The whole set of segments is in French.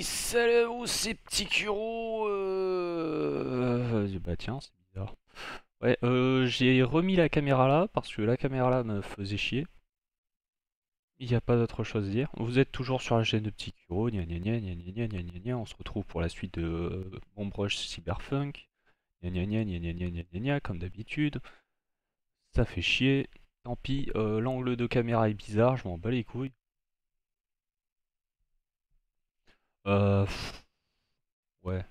Oui, salut à vous ces petits curots. Bah tiens, c'est bizarre. Ouais, j'ai remis la caméra là parce que la caméra là me faisait chier. Il n'y a pas d'autre chose à dire. Vous êtes toujours sur la chaîne de Petits Curots, gna gna gna gna gna gna gna gna. On se retrouve pour la suite de Bombrush Cyberpunk. Gna gna gna gna gna gna gna gna gna, comme d'habitude. Ça fait chier. Tant pis, l'angle de caméra est bizarre, je m'en bats les couilles. Pff, ouais,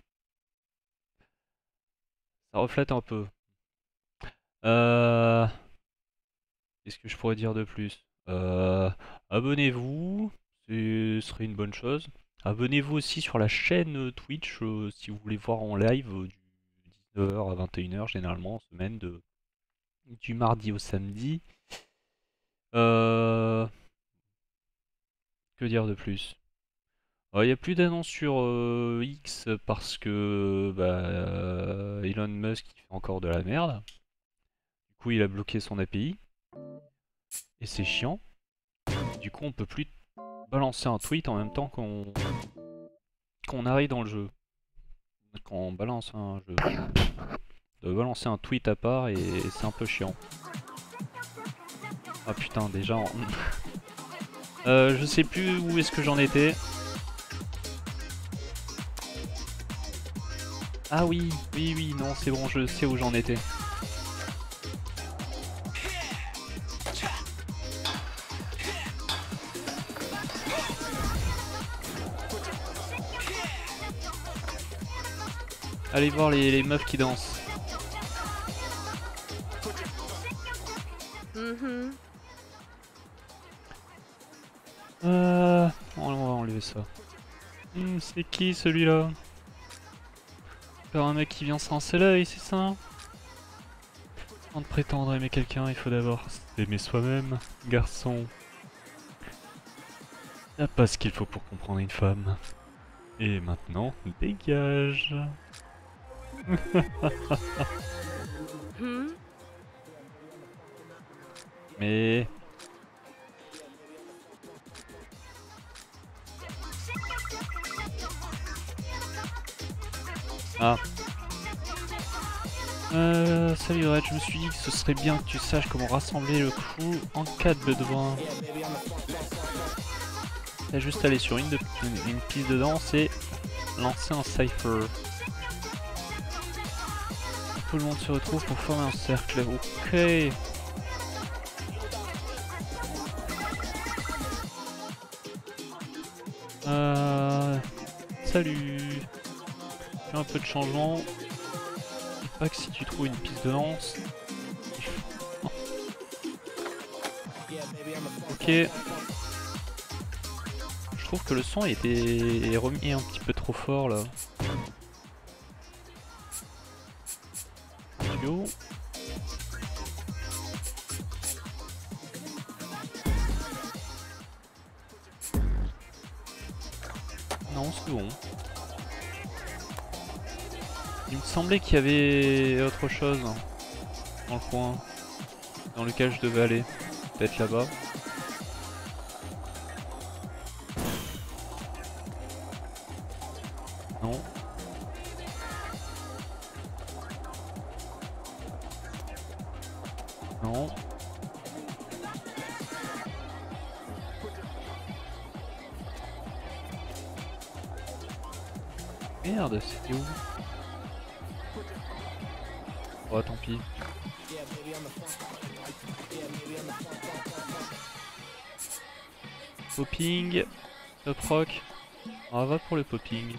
ça reflète un peu. Euh... Qu'est-ce que je pourrais dire de plus? Abonnez-vous, ce serait une bonne chose. Abonnez-vous aussi sur la chaîne Twitch si vous voulez voir en live du 19h à 21h généralement en semaine du mardi au samedi. Euh, que dire de plus? Il n'y a plus d'annonces sur X parce que Elon Musk il fait encore de la merde. Du coup il a bloqué son API et c'est chiant. Du coup on peut plus balancer un tweet en même temps qu'on arrive dans le jeu. Quand on balance un jeu. De balancer un tweet à part et c'est un peu chiant. Ah putain déjà je sais plus où est-ce que j'en étais. Ah oui, oui, oui, non c'est bon, je sais où j'en étais. Allez voir les meufs qui dansent. On va enlever ça. C'est qui celui-là? Encore un mec qui vient se rincer l'œil, c'est ça? Avant de prétendre aimer quelqu'un, il faut d'abord s'aimer soi-même, garçon. Y'a pas ce qu'il faut pour comprendre une femme. Et maintenant, dégage. Mais... Ah. Salut Red, je me suis dit que ce serait bien que tu saches comment rassembler le crew en cas de besoin. T'as juste aller sur une piste de danse et lancer un cypher. Tout le monde se retrouve pour former un cercle. Ok. Salut. Fais un peu de changement. Pas que si tu trouves une piste de danse. Ok. Je trouve que le son était remis un petit peu trop fort là. Yo. Non, c'est bon. Il me semblait qu'il y avait autre chose dans le coin dans lequel je devais aller. Peut-être là-bas. Non. Non. Merde, c'était où? Oh, tant pis. Popping. Top rock. On va pour le popping.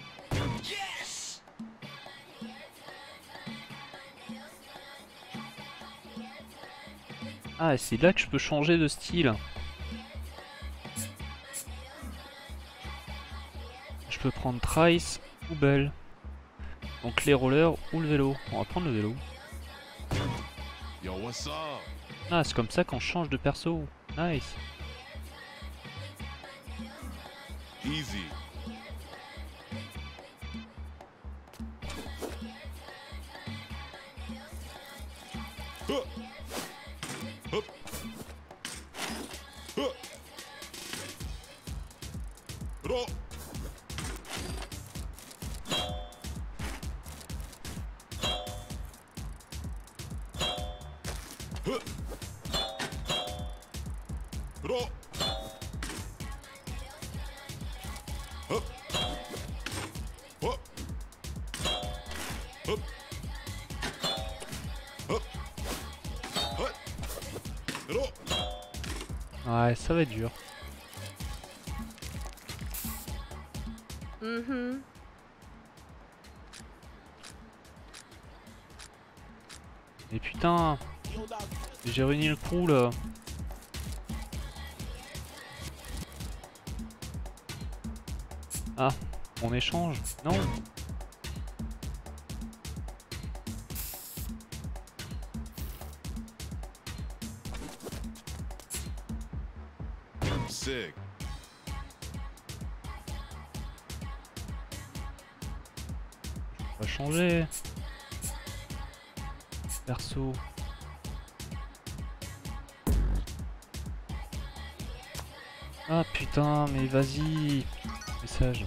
Ah, c'est là que je peux changer de style. Je peux prendre Trice ou Belle. Donc les rollers ou le vélo. On va prendre le vélo. Ah, c'est comme ça qu'on change de perso. Nice. Easy. Hup. Hup. Hup. Hup. Hut. Hello. Ouais, ça va être dur. Et putain, j'ai réuni le crew là. Ah, on échange? Non. Sig. On va changer. Perso. Ah putain, mais vas-y. Message.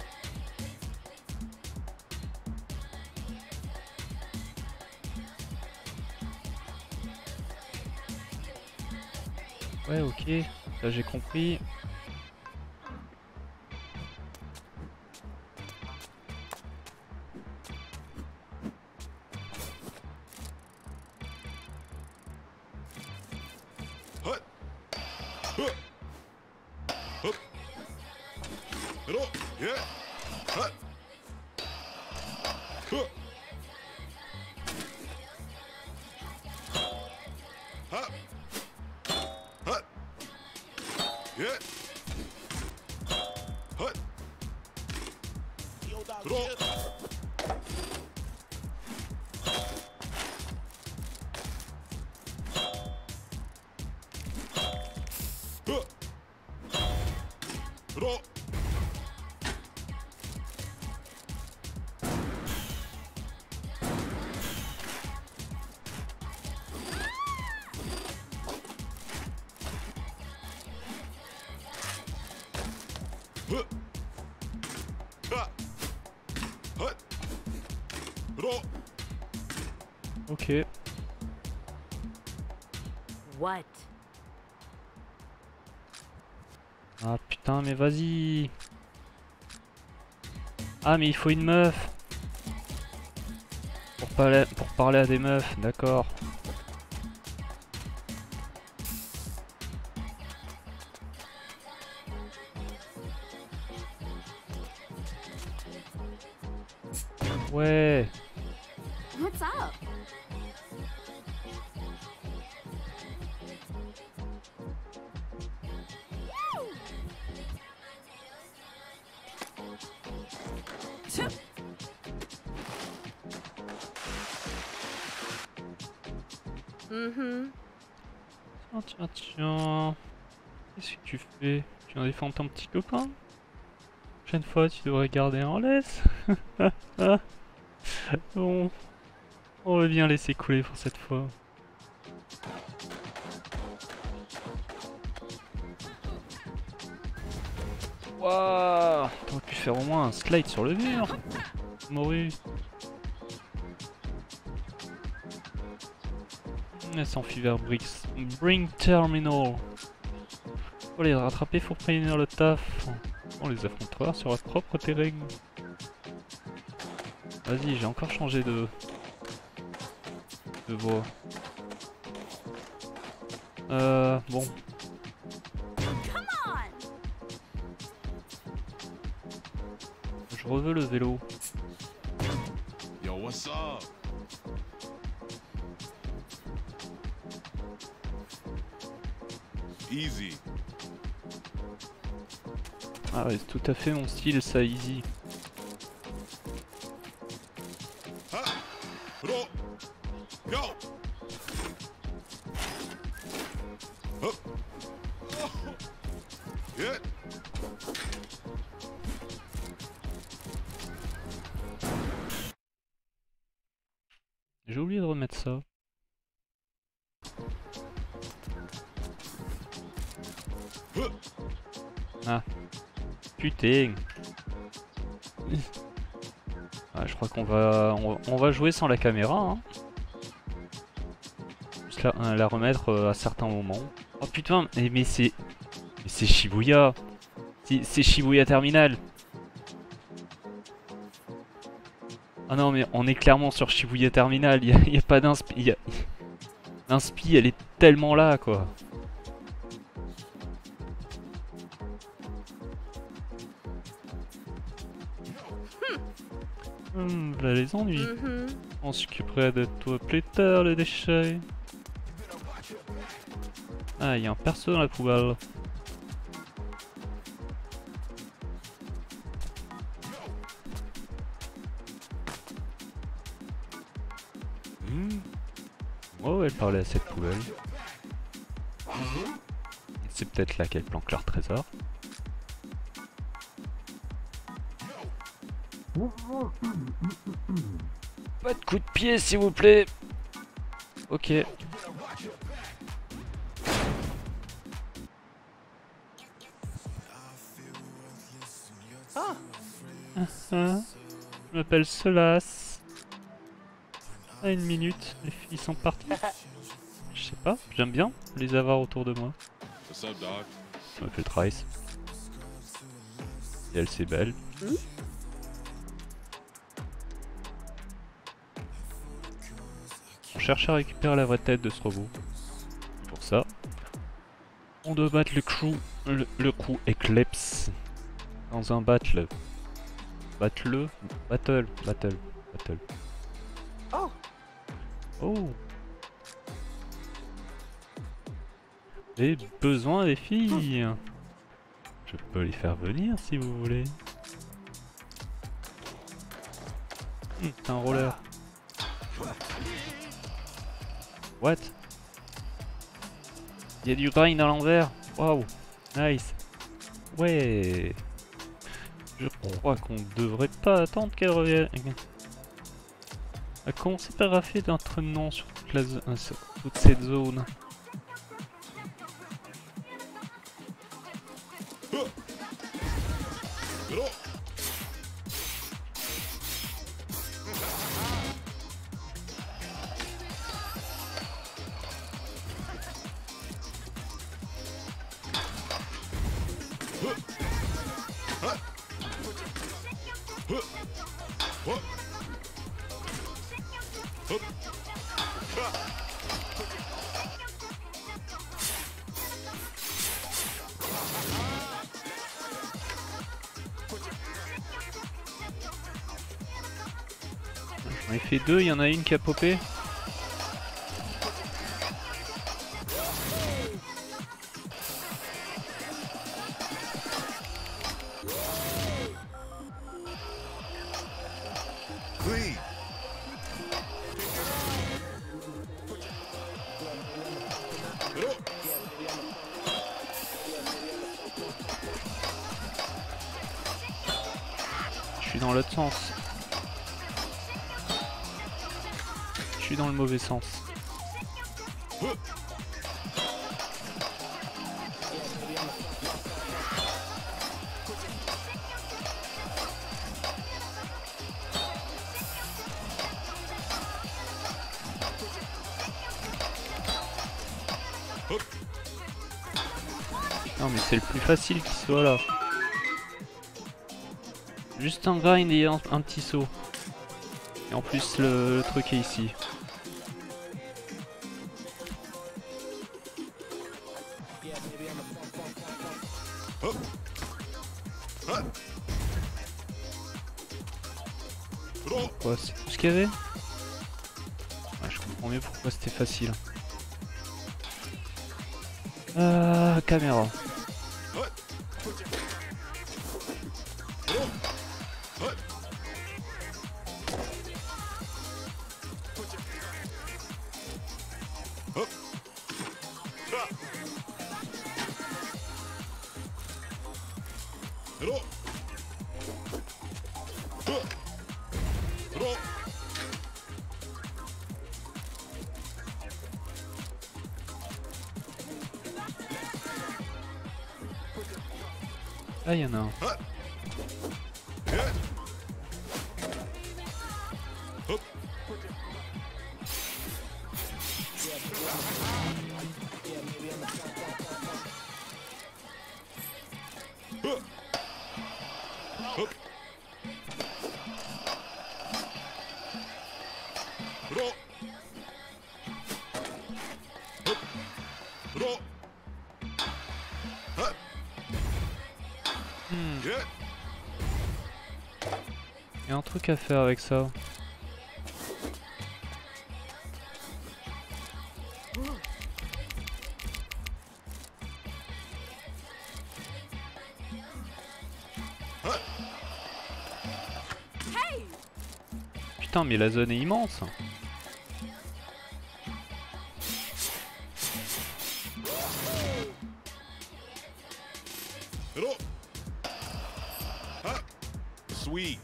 Ouais, ok. Là j'ai compris. Hut. Hup. Hup. Hello. Yeah. Hut. Hup. Hut. Hut. Yeah. Hut. Hello. Hup. Hello. Hup. Ha. Hut. Hello. Ok. What? Ah putain, mais vas-y. Ah mais il faut une meuf. Pour parler à des meufs, d'accord. Ouais. What's up? Tiens, tiens, tiens. Qu'est-ce que tu fais? Tu viens défendre ton petit copain? Prochaine fois, tu devrais garder en laisse. Bon, on va bien laisser couler pour cette fois. Waouh! T'aurais pu faire au moins un slide sur le mur. Morue. Elle s'enfuit vers Bring Terminal. Pour les rattraper, faut prévenir le taf. On les affrontera sur leur propre terrain. Vas-y, j'ai encore changé de voix. Bon. Je reveux le vélo. Yo, what's up? Easy. Ah ouais, c'est tout à fait mon style, ça, easy. Ha. Hello. Go. Hup. Yeah. J'ai oublié de remettre ça. Hup. Ah. Putain. Ah, je crois qu'on va, on va jouer sans la caméra. Hein. Juste la remettre à certains moments. Oh putain, mais c'est Shibuya. C'est Shibuya Terminal. Ah non, mais on est clairement sur Shibuya Terminal. Y a pas d'inspi. L'inspi, elle est tellement là, quoi. Là les ennuis. On s'occuperait de toi plus tard, les déchets. Ah, il y a un perso dans la poubelle. Oh, elle parlait à cette poubelle. C'est peut-être là qu'elle planque leur trésor. Pas de coup de pied, s'il vous plaît. Ok. Je m'appelle Solas. À une minute, les filles sont parties. Je sais pas, j'aime bien les avoir autour de moi. What's up, dog? Je m'appelle Trice. Et elle, c'est belle. On cherche à récupérer la vraie tête de ce robot. Pour ça, on doit battre le crew Eclipse dans un battle. Battle. Oh. Oh. J'ai besoin des filles. Je peux les faire venir si vous voulez. C'est un roller. What? Il y a du grind à l'envers. Waouh. Nice. Ouais. Je crois qu'on devrait pas attendre qu'elle revienne. A commencer par rafler d'entraînement sur sur toute cette zone. J'en ai fait deux, il y en a une qui a popé. Clean. Je suis dans l'autre sens. Je suis dans le mauvais sens. Non mais c'est le plus facile qui soit là. Juste un grind et un petit saut. Et en plus le truc est ici. Quoi, c'est tout ce qu'il y avait? Ah, je comprends mieux pourquoi c'était facile. Caméra. Ah, il y en a un. Il y a un truc à faire avec ça. Putain, mais la zone est immense. Hello. Ha. Sweet.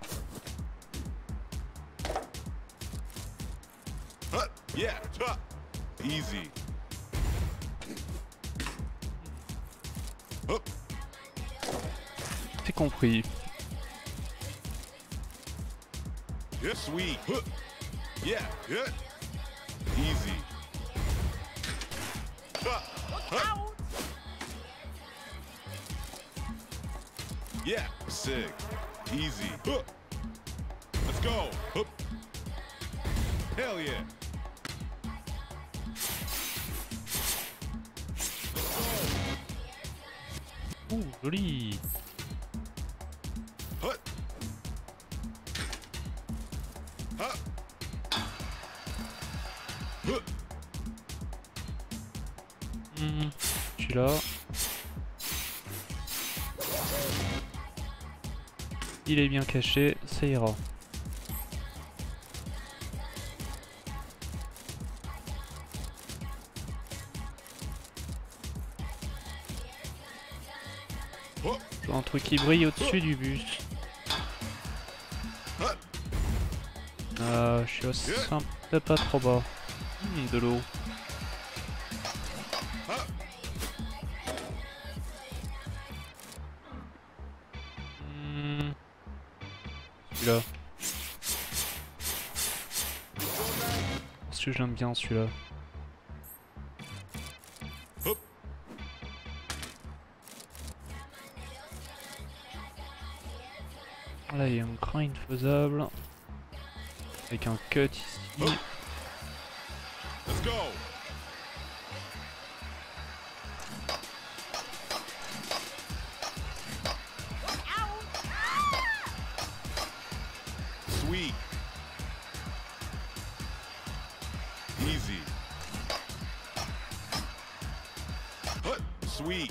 Ha. Yeah. Ha. Easy. Hop. C'est compris. Yeah. Sweet. Huh. Yeah. Yeah. Easy. Ha. Ha. Yeah. Sick. Easy. Huh. Let's go. Hup. Hell yeah. Ouh, joli. Hut. Ha. Huh. Celui-là. Il est bien caché, ça ira. Oh. Je vois un truc qui brille au-dessus du bus. Hut. Je suis aussi peut-être pas trop bas. De l'eau. Ha. Celui-là. Parce que j'aime bien celui-là. Hop. Là il y a un grind faisable. Avec un cut ici. Let's go. Sweet. Easy. Hut. Sweet.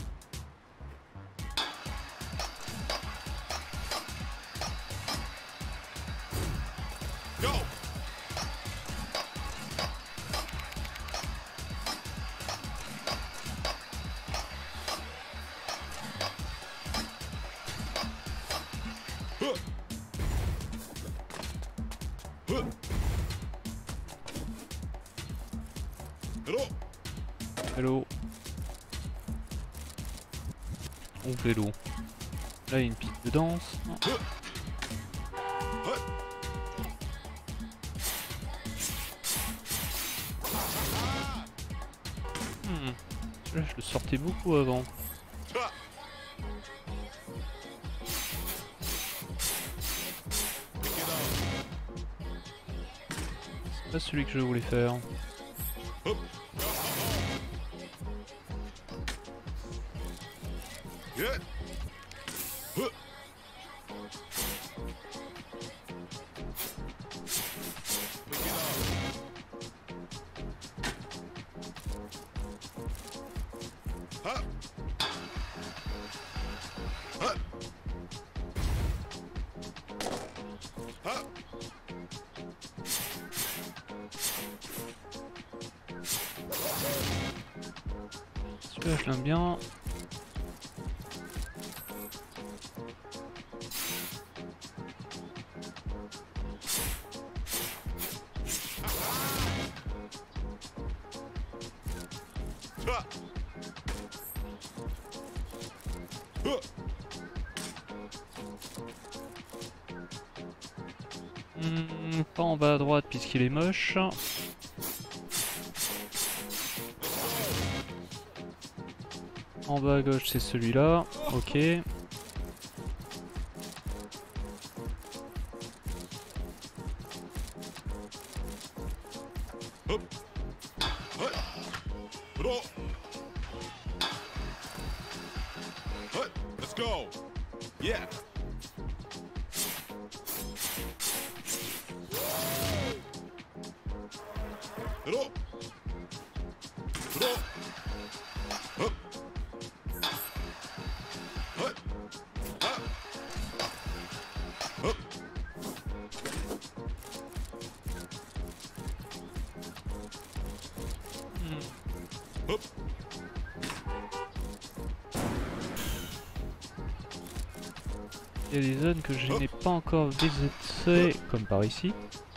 Go. Huh. Huh. Hello. Vélo. Ou vélo. Là il y a une piste de danse. Huh. Hut. Celui-là je le sortais beaucoup avant. Ha. Pick it up. C'est pas celui que je voulais faire. Hup. Yeah. Huh. Pick it up. Ha. Ha. Ha. Celui-là je l'aime bien. Ha. Huh. Pas en bas à droite puisqu'il est moche. En bas à gauche c'est celui-là. Ok. Hup. Hut. Bro. Hut. Let's go. Yeah. Draw. Draw. Hop. Hut. Ha. Hop. Hop. Il y a des zones que je n'ai pas encore visitées, comme par ici.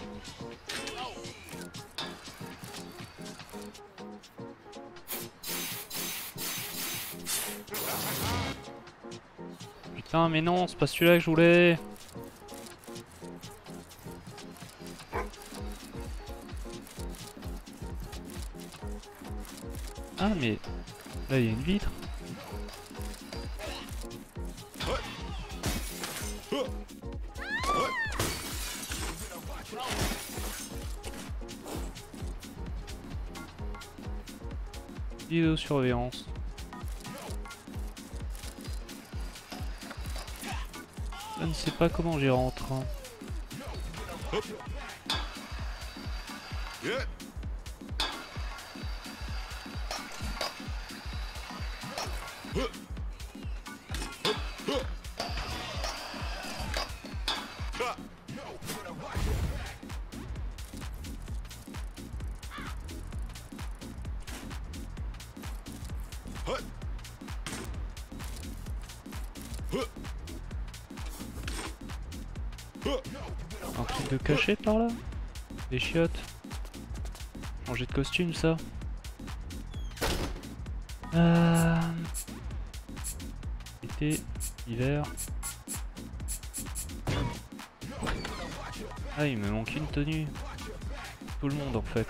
Putain, mais non, c'est pas celui-là que je voulais. Ah, mais là, il y a une vitre. Vidéosurveillance. Je ne sais pas comment j'y rentre. Yeah. Huh. Hup. Huh. Ha. Hut. Huh. Huh. Un truc de caché par là? Des chiottes? Changer de costume, ça? Été, hiver. Ah, il me manque une tenue. Tout le monde en fait.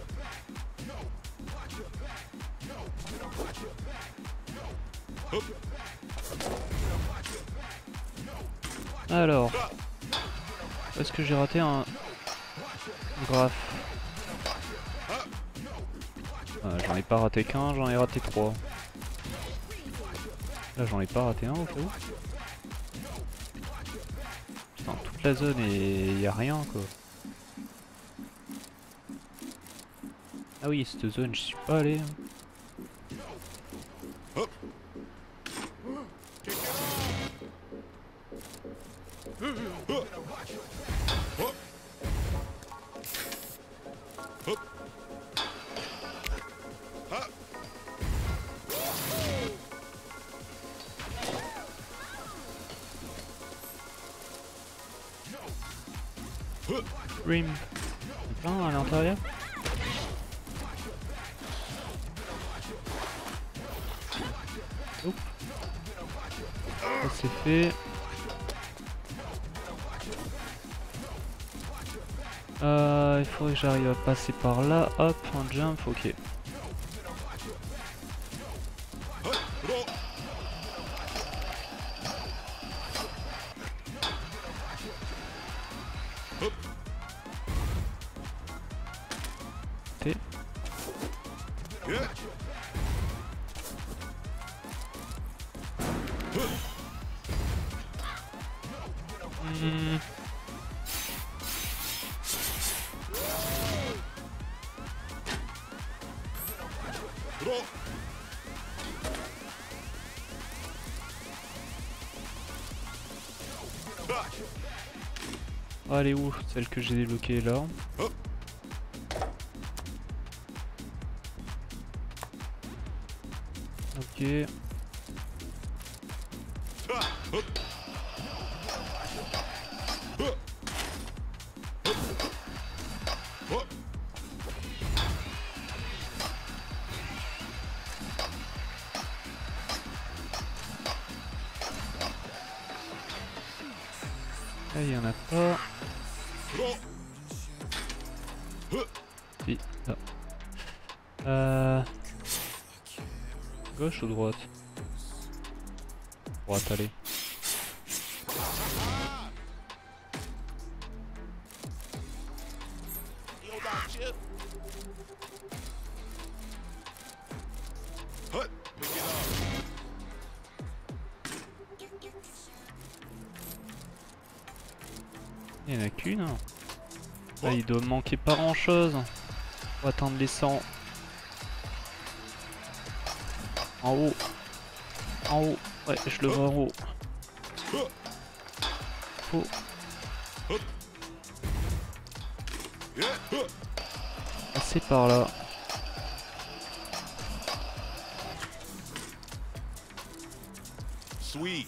Alors, est-ce que j'ai raté un graphe? J'en ai pas raté qu'un, j'en ai raté 3. Là j'en ai pas raté un au cas où. Putain, toute la zone et y a rien quoi. Ah oui, cette zone je suis pas allé. Rim. Plein à l'intérieur. Oups. Ça c'est fait. Il faudrait que j'arrive à passer par là. Hop, un jump, ok. T. Oh, elle est où? Celle que j'ai débloquée là. Ok. Là, il y en a pas. Si, là. Gauche ou droite? Droite, allez. Il n'y en a qu'une. Là, il doit me manquer pas grand chose. Pour atteindre les 100. En haut. En haut. Ouais, je le vois en haut. Faut Yeah. passer par là. Sweet.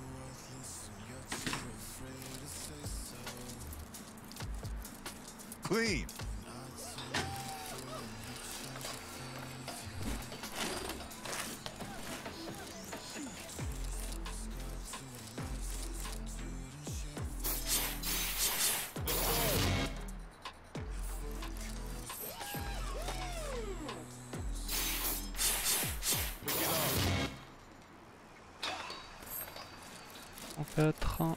Clean. En 4.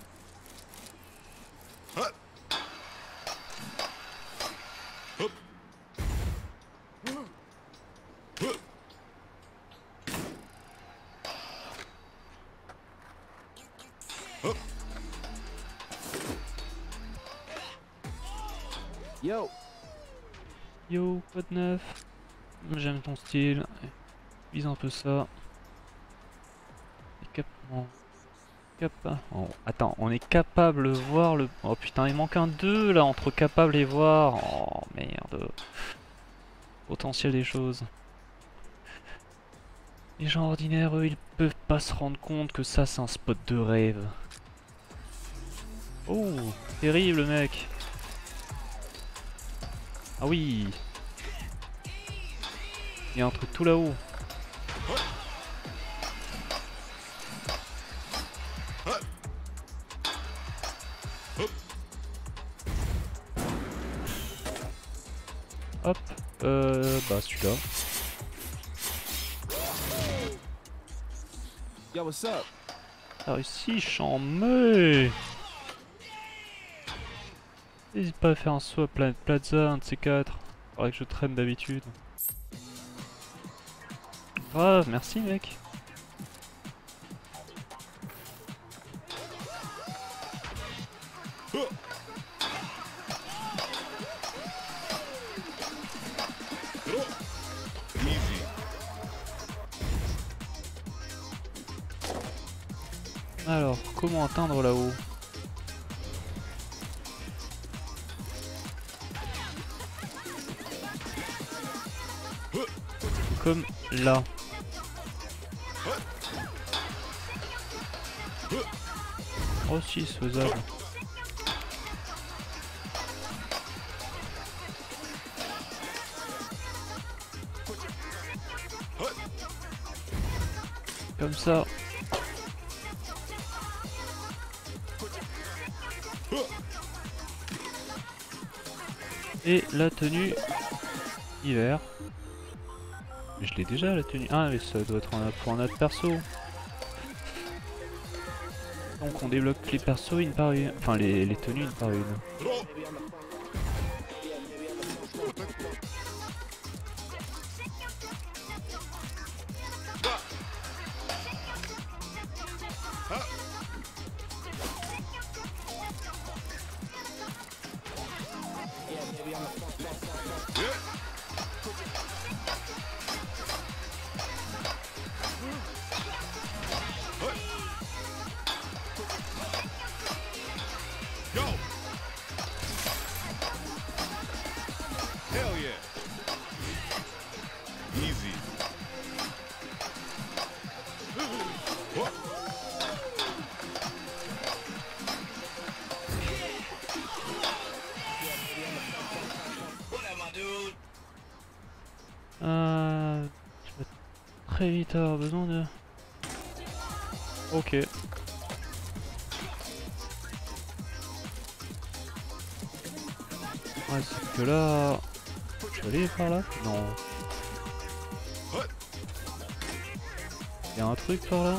Yo. Yo, quoi de neuf? J'aime ton style. Vise un peu ça. Et attends, on est capable de voir le... Oh putain, il manque un 2 là, entre capable et voir. Oh merde. Potentiel des choses. Les gens ordinaires, eux, ils peuvent pas se rendre compte que ça, c'est un spot de rêve. Oh, terrible mec. Ah oui. Il y a un truc tout là-haut. Hop, bah celui-là. Yo, what's up? T'as réussi, chambé. N'hésite pas à faire un saut à Planet Plaza, un de ces quatre. Faudrait que je traîne d'habitude. Grave, merci mec. Easy. Alors, comment atteindre là-haut? Comme là. Oh si, c'est faisable. Comme ça. Et la tenue hiver. Mais je l'ai déjà la tenue. Ah mais ça doit être pour un autre perso. Donc on débloque les persos une par une. Enfin les tenues une par une. Throw. Go. Hell yeah. Easy. What? Je vais très vite avoir besoin de... Ok. Ouais, c'est que là... Je peux aller par là? Non. Y'a un truc par là?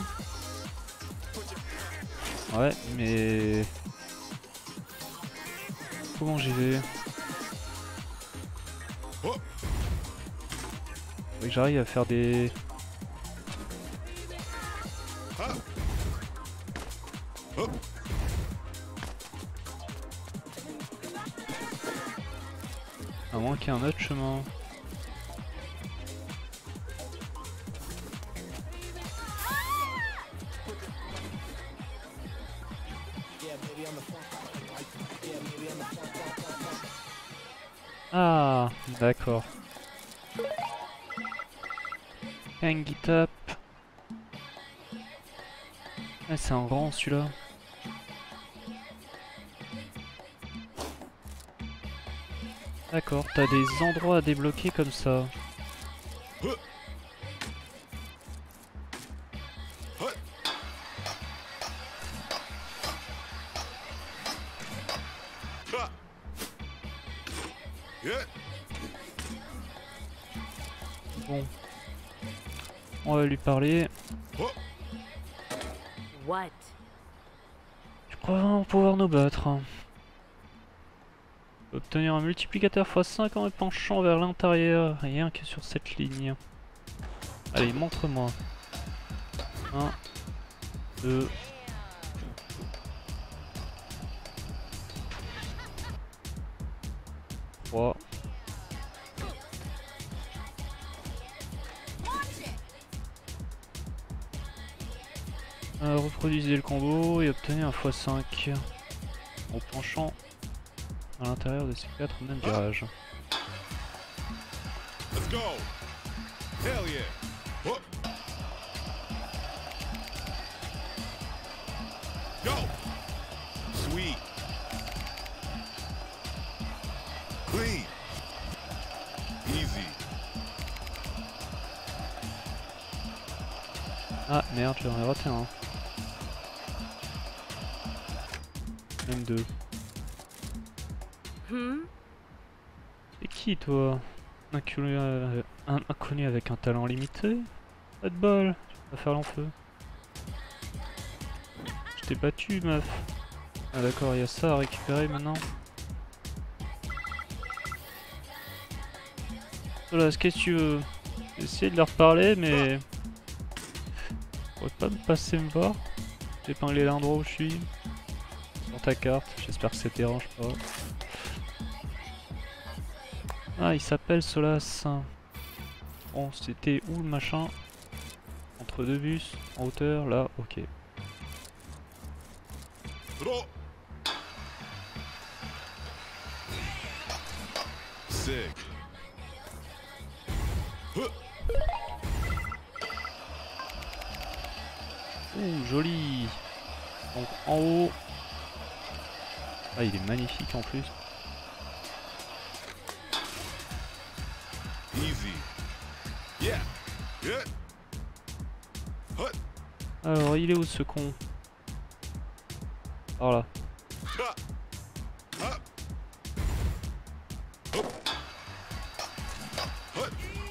Ouais, mais... Comment j'y vais? Oh. Faut que j'arrive à faire des... Ah. Hop. À moins qu'il y ait un autre chemin. Ah, d'accord. Hang it up. Ah, c'est un grand celui-là. D'accord, t'as des endroits à débloquer comme ça. Ha! Yeah! Bon. On va lui parler. Oh! What? Je crois vraiment pouvoir nous battre. Obtenir un multiplicateur x5 en penchant vers l'intérieur, rien que sur cette ligne. Allez, montre-moi. 1, 2. 3. Reproduisez le combo et obtenez un x5 en penchant à l'intérieur de ces 4 mêmes virages. Let's go! Hell yeah! Oh! Go! Sweet! Clean! Easy! Ah merde, j'en ai raté un. Même deux. Hmm? C'est qui toi? Un inconnu avec un talent limité? Pas de bol, tu vas faire l'enfeu. Je t'ai battu meuf. Ah d'accord, il y a ça à récupérer maintenant. Voilà, qu'est-ce que tu veux? J'ai essayé de leur parler mais... Tu pourrais pas me passer me voir? J'ai épinglé l'endroit où je suis. Sur ta carte, j'espère que ça te dérange pas. Ah, il s'appelle Solas. Bon, c'était où le machin? Entre deux bus, en hauteur, là, ok. Throw! Sick! Huh! Ouh, joli. Donc en haut. Ah, il est magnifique en plus. Easy! Yeah! Yeah! Hut! Alors, il est où ce con? Par là. Ha! Ha! Hup! Hut!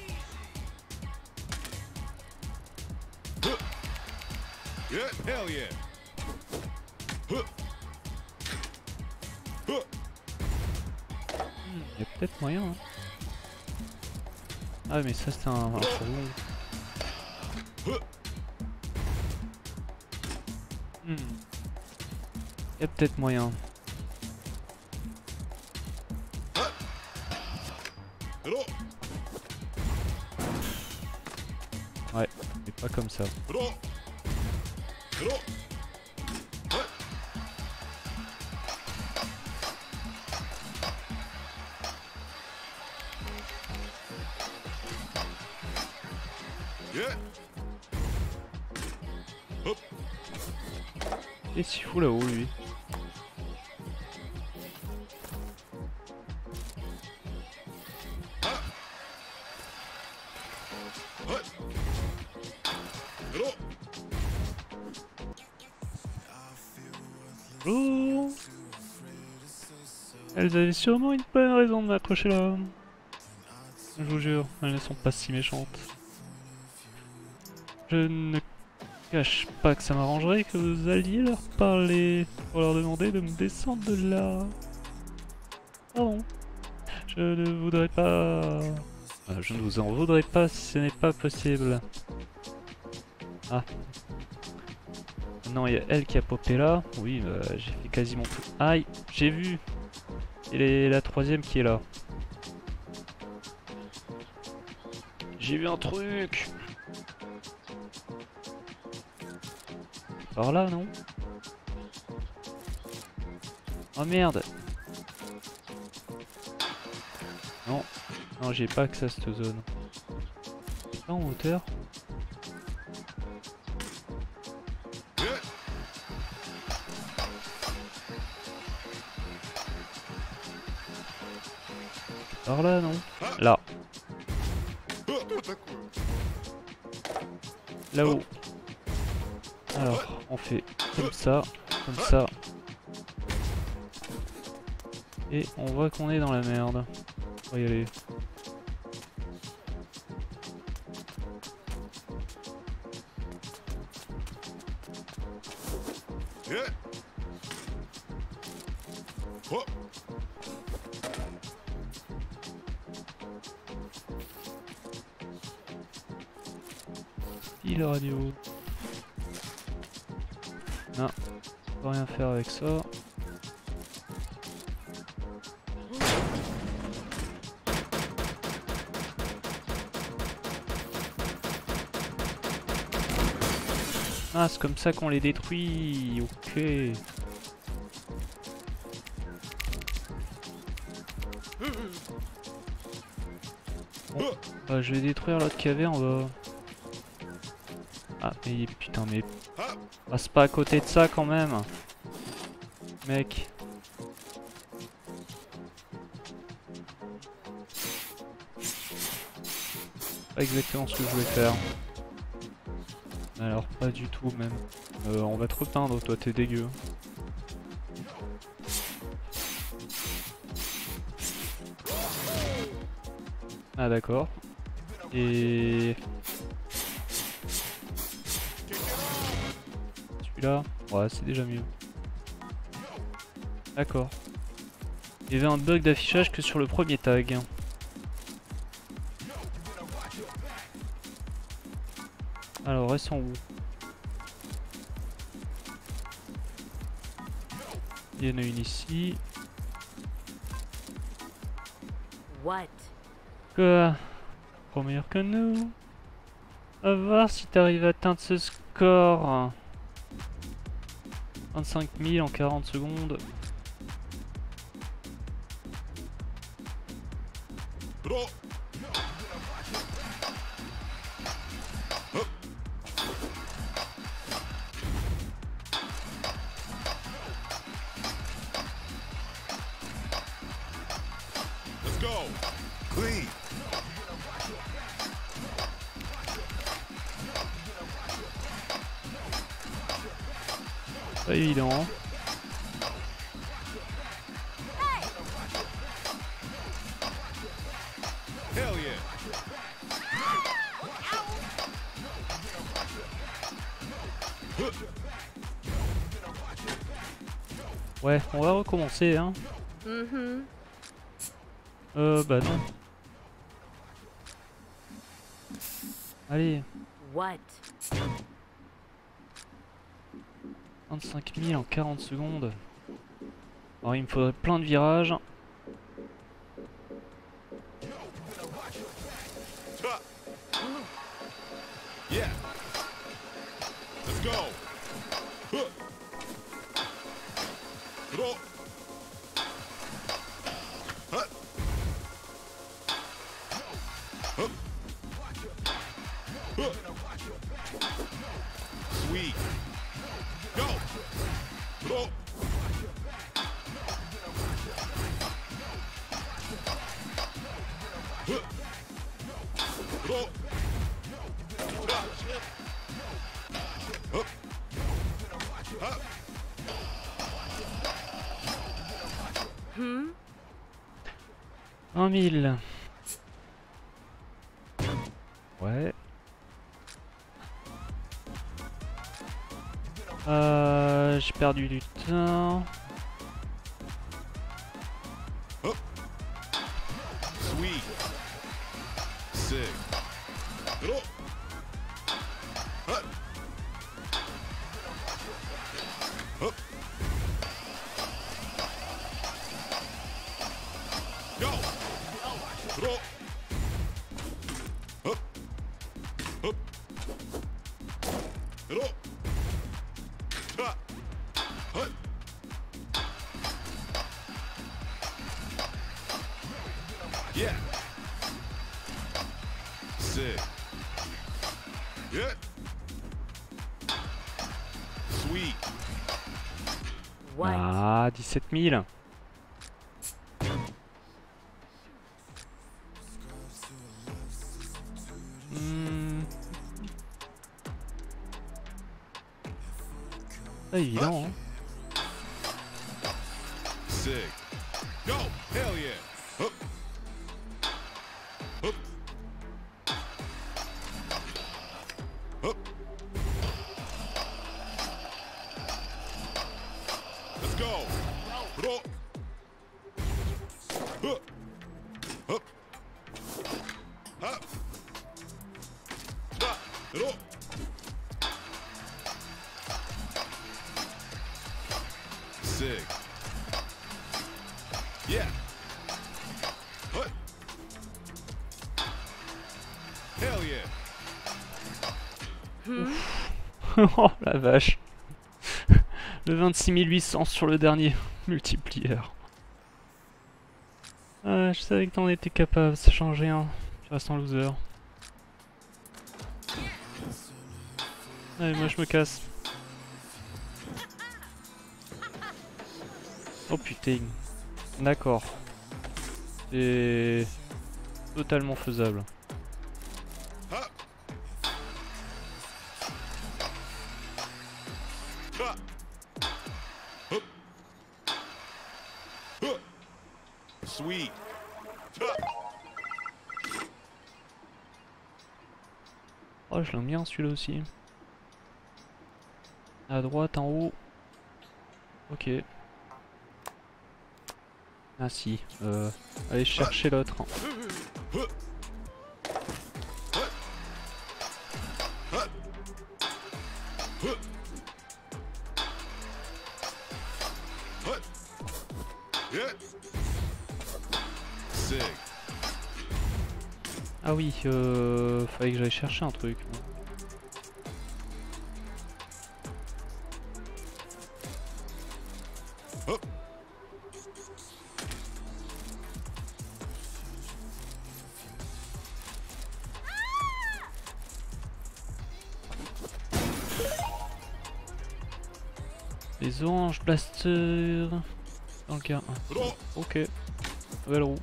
Huh! Yeah! Hell yeah! Huh! Huh! Il y a peut-être moyen. Hein. Ah, mais ça, c'est un fourgon. Huh! Il y a peut-être moyen. Throw! Ouais, mais pas comme ça. Throw! Throw! Hut! Yeah! Hop! Qu'est-ce qu'il fout là-haut, lui? Hut! Throw! Oh, elles avaient sûrement une bonne raison de m'accrocher là. Je vous jure, elles ne sont pas si méchantes. Je ne cache pas que ça m'arrangerait que vous alliez leur parler pour leur demander de me descendre de là. Pardon. Je ne voudrais pas... je ne vous en voudrais pas si ce n'est pas possible. Ah. Non, il y a elle qui a popé là. Oui, j'ai fait quasiment tout. Aïe, j'ai vu. Et la troisième qui est là. J'ai vu un truc. Par là, non? Oh merde. Non, non, j'ai pas accès à cette zone. Pas en hauteur. Hit. Par là, non? Là. Là-haut. Alors, on fait comme ça, comme ça. Et on voit qu'on est dans la merde. On va y aller. Hit. Whoop. Il radio. Non, on peut rien faire avec ça. Ah, c'est comme ça qu'on les détruit. Ok. Bon, bah, je vais détruire l'autre caverne en bas. Ah, mais putain, mais passe pas à côté de ça quand même, mec. Pas exactement ce que je voulais faire. Alors, pas du tout même. On va te repeindre, toi, t'es dégueu. Ah, d'accord. Et celui-là, ouais, c'est déjà mieux. D'accord. Il y avait un bug d'affichage que sur le premier tag. Alors, reste en haut. Il y en a une ici. What? Quoi? Trop meilleur que nous. À voir si t'arrives à atteindre ce score. 25 000 en 40 secondes. Draw. Let's go. Clean. Pas évident. Hein. Hell yeah. Ouais, on va recommencer, hein. Bah non. Allez, What? 25 000 en 40 secondes. Alors il me faudrait plein de virages. Ha. Yeah. Let's go. Huh. Draw. Huh. Huh. Huh. Sweet. Go. Draw. Huh. Draw. Huh. Huh. 1 000. Ouais. J'ai perdu du temps. Sweet. Sick. Draw. Huh. Huh. Go. Draw. Huh. Huh. Draw. Ha. Huh. Yeah. Sick. Yeah. Sweet. What? Ah, 17 000. Hmm. Pas évident, hein. Sick. Go. Hell yeah. Hup. Hup. Hup. Let's go. Hup. Hup. Hup. Hup. Hup. Hup. Sick. Yeah. What? Hell yeah. Oh la vache. Le 26 800 sur le dernier multiplier. Ah, je savais que t'en étais capable, ça change rien. Tu restes en loser. Allez, moi je me casse. Oh putain. D'accord. C'est totalement faisable. Huh. Huh. Huh. Huh. Sweet. Huh. Oh, je l'aime bien celui-là aussi. À droite, en haut. Ok. Ah si. Allez chercher l'autre. Huh. Huh. Huh. Huh. Huh. Yeah. Sick. Ah oui, fallait que j'aille chercher un truc. Hup. Les oranges blaster dans le cas 1. Hup. Ok. Nouvelle roue.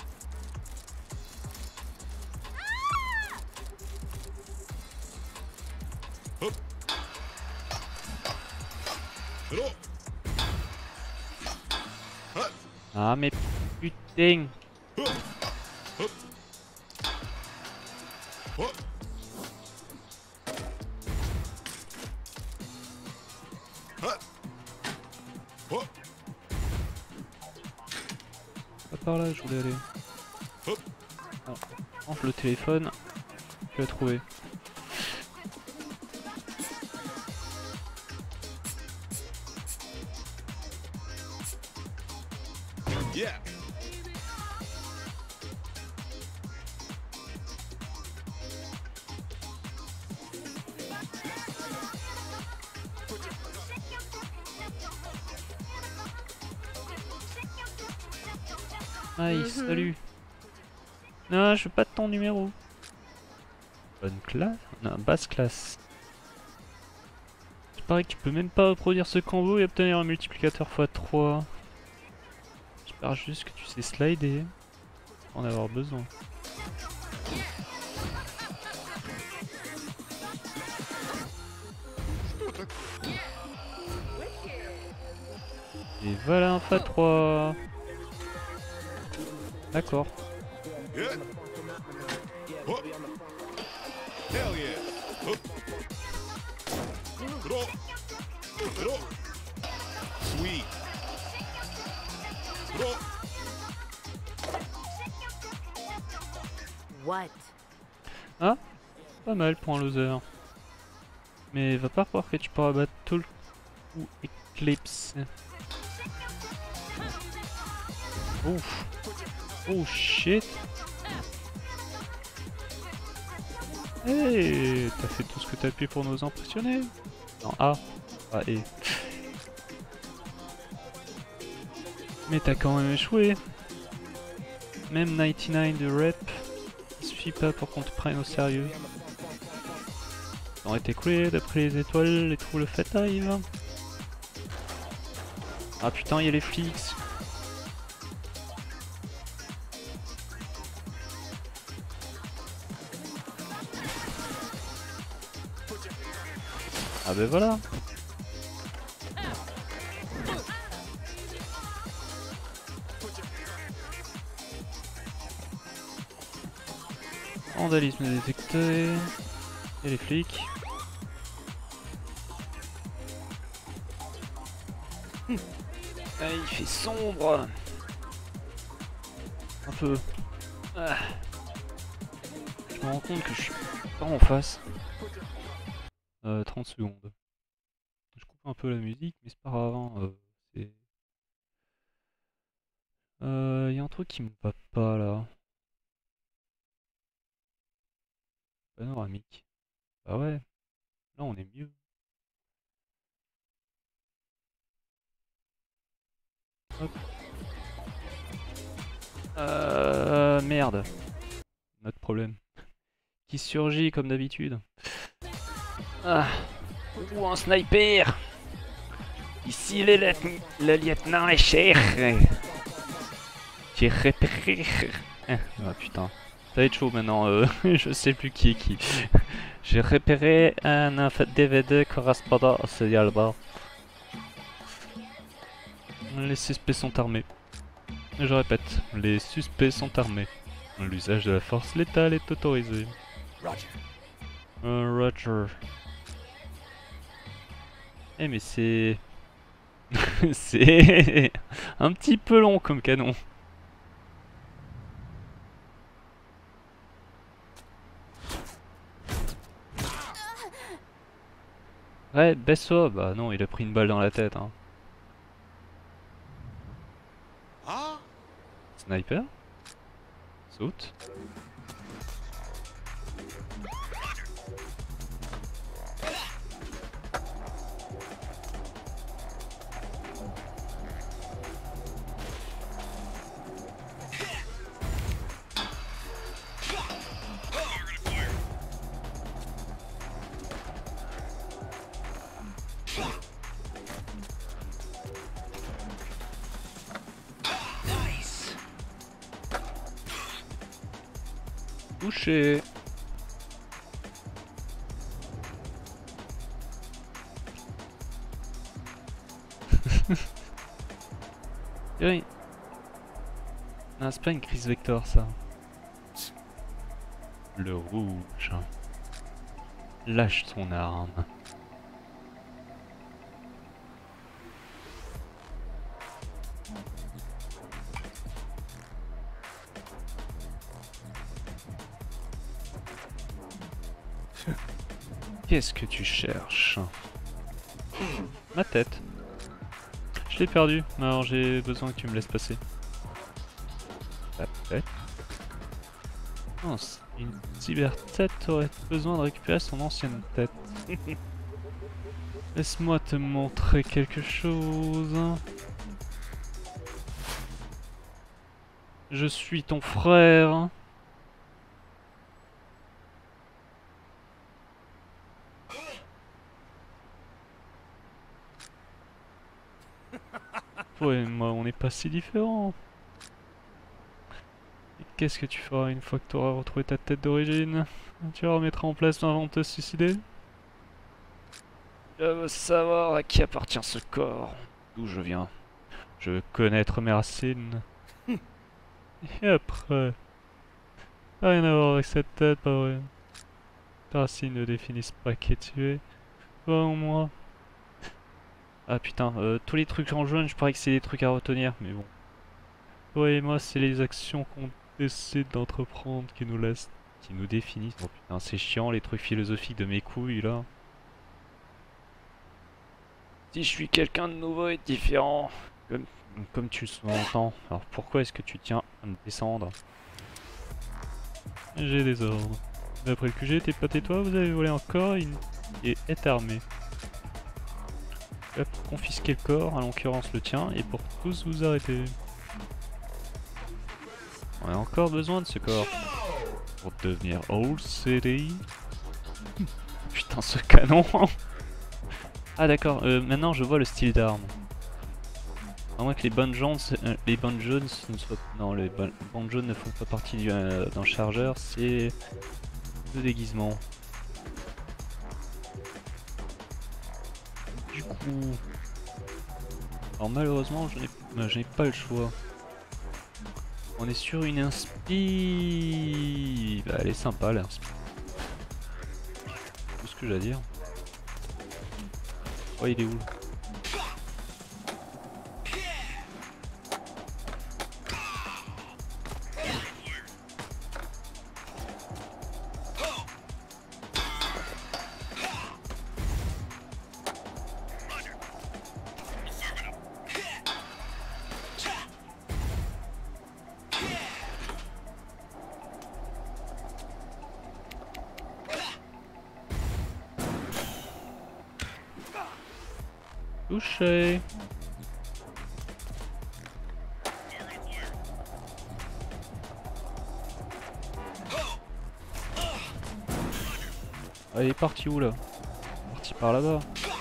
Hup. Hup. Huh. Ah mais putain. Hup. Hup. Hup. Huh. Hup. Pas par là, je voulais aller. Hop. Non. Range le téléphone. Je l'ai trouvé. Yeah. Nice, salut. Non, je veux pas de ton numéro. Bonne classe. Non, basse classe. Il paraît que tu peux même pas reproduire ce combo et obtenir un multiplicateur x3. J'espère juste que tu sais slider. Pour en avoir besoin. Et voilà un x3. D'accord. Yeah. Hup. Hell yeah. Hup. Hup. Hup. Sweet. Hup. What? Ah, pas mal pour un loser. Mais va pas croire que tu pourras battre Talk ou Eclipse. Ouf. Oh shit. Hey, t'as fait tout ce que t'as pu pour nous impressionner. Non, A. Ah, et. Mais t'as quand même échoué. Même 99 de rep, il suffit pas pour qu'on te prenne au sérieux. Ça aurait été cool d'après les étoiles, les trous le fait arrive. Ah putain, il y a les flics. Ah ben voilà. Vandalisme détecté. Et les flics. Ah, il fait sombre. Un peu. Ah. Je me rends compte que je suis pas en face. 30 secondes. Je coupe un peu la musique, mais c'est pas grave. Hein, y a un truc qui me va pas là. Panoramique. Bah ouais, là on est mieux. Hop. Merde. Notre problème. Qui surgit comme d'habitude. Ah. Ou un sniper. Ici le lieutenant est cher. J'ai repéré. Ah putain. Ça va être chaud maintenant, je sais plus qui est qui. J'ai repéré un DVD correspondant au serial bar. Les suspects sont armés. Je répète, les suspects sont armés. L'usage de la force létale est autorisé. Roger. Roger. Eh mais c'est... c'est un petit peu long comme canon. Ouais, baisse-toi. Bah non, il a pris une balle dans la tête. Hein. Huh? Sniper. Saute. Touché. Oui. Non, c'est pas une crise vector ça. Le rouge. Lâche ton arme. Qu'est-ce que tu cherches? Ma tête. Je l'ai perdu, alors j'ai besoin que tu me laisses passer. Ta tête. Non, une cyber-tête aurait besoin de récupérer son ancienne tête. Laisse-moi te montrer quelque chose. Je suis ton frère. Toi et moi, on n'est pas si différents. Et qu'est-ce que tu feras une fois que tu auras retrouvé ta tête d'origine? Tu la remettras en place avant de te suicider? Je veux savoir à qui appartient ce corps. D'où je viens. Je veux connaître mes racines. Et après... Ça n'a rien à voir avec cette tête, pas vrai. Tes racines ne définissent pas qui tu es. Toi ou moi. Ah putain, tous les trucs en jaune, je parie que c'est des trucs à retenir, mais bon. Toi et moi, c'est les actions qu'on décide d'entreprendre qui nous laissent, qui nous définissent. Oh putain, c'est chiant les trucs philosophiques de mes couilles là. Si je suis quelqu'un de nouveau et différent, comme tu le sous-entends, alors pourquoi est-ce que tu tiens à me descendre? J'ai des ordres. D'après le QG, tes potes et toi, vous avez volé un corps et est armé. Là, pour confisquer le corps, en l'occurrence le tien, et pour tous vous arrêter. On a encore besoin de ce corps pour devenir Old City. Putain, ce canon. Ah d'accord, maintenant je vois le style d'arme. À moins que les bandes jaunes, ne soient... Non, les bandes jaunes ne font pas partie d'un chargeur, c'est le déguisement. Du coup... Alors malheureusement, je n'ai pas le choix. On est sur une inspi... Bah elle est sympa l'inspi. Tout ce que j'ai à dire. Oh il est où? Touché. Ah, il est parti où là? Parti par là-bas.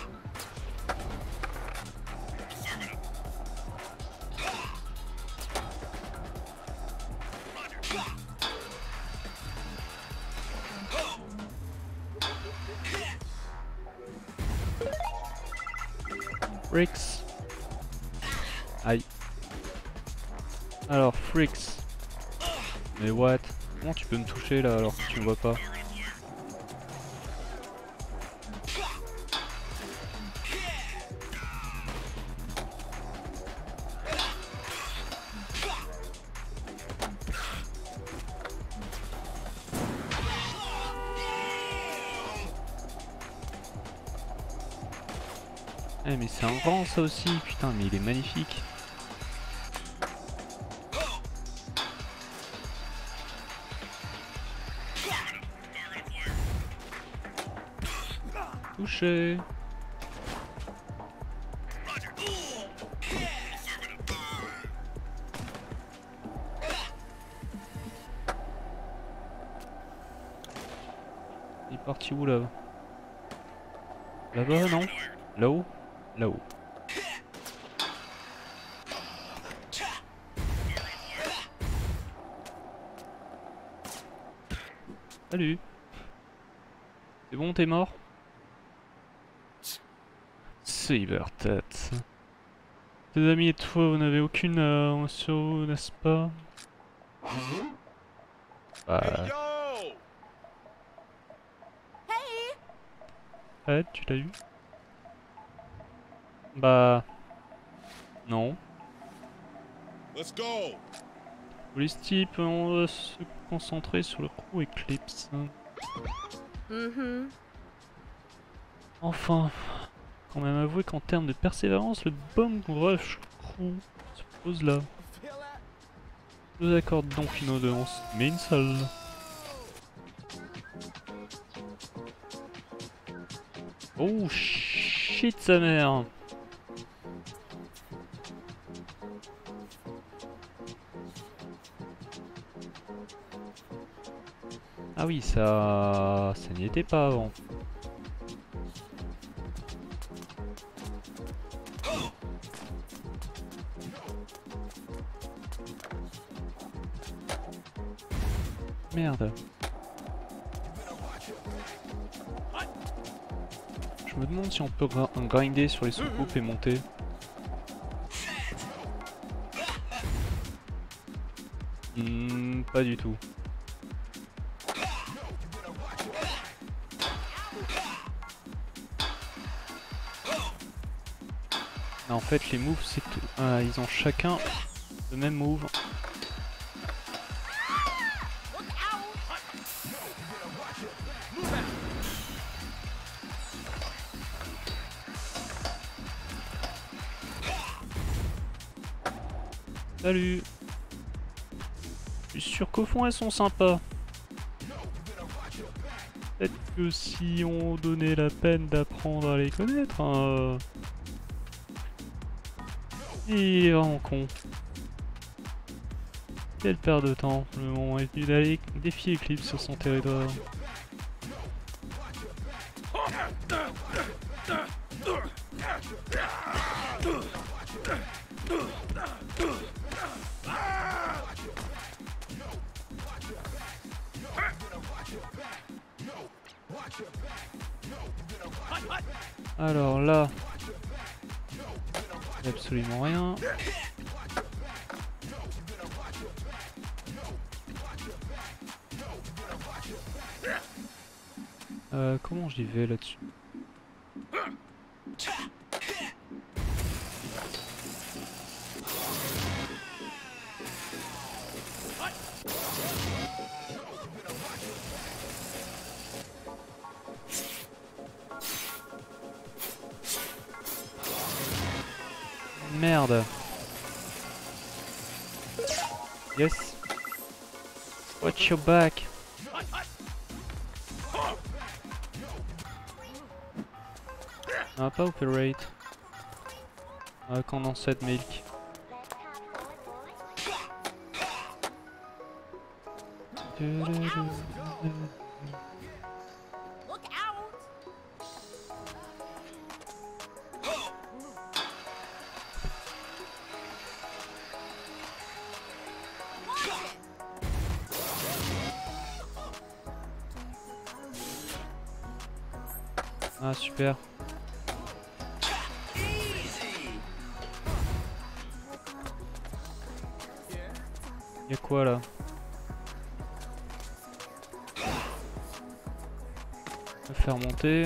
Fricks. Aïe. Alors, Fricks. Mais what? Comment tu peux me toucher là alors que tu me vois pas? Eh mais c'est un rang ça aussi, putain mais il est magnifique. Touché. Il est parti où là? Là-bas non? Là-haut? Là-haut. Salut. C'est bon, t'es mort? Cybertête. Tes amis et toi, vous n'avez aucune sur vous, n'est-ce pas? Bah... Hey, yo! Ouais, tu l'as eu? Bah... Non. Let's go! Police type, on va se concentrer sur le crew Eclipse. Enfin, quand même avouer qu'en termes de persévérance, le Bomb Rush Crew se pose là. Je vous accorde donc une audience, mais une seule. Oh shit sa mère. Ah oui, ça n'y était pas avant. Merde. Je me demande si on peut grinder sur les soucoupes et monter. Pas du tout. En fait, les moves, c'est que ils ont chacun le même move. Salut. Je suis sûr qu'au fond, elles sont sympas. Peut-être que si on donnait la peine d'apprendre à les connaître, hein, il est vraiment con. Quelle perte de temps. Le moment est venu d'aller défier Eclipse sur son territoire. Alors là, il y a absolument rien. Comment j'y vais là-dessus? Merde. Yes. Watch your back. On va pas operate. Condensate milk. Look out! Ah super. Y'a quoi là? On va faire monter.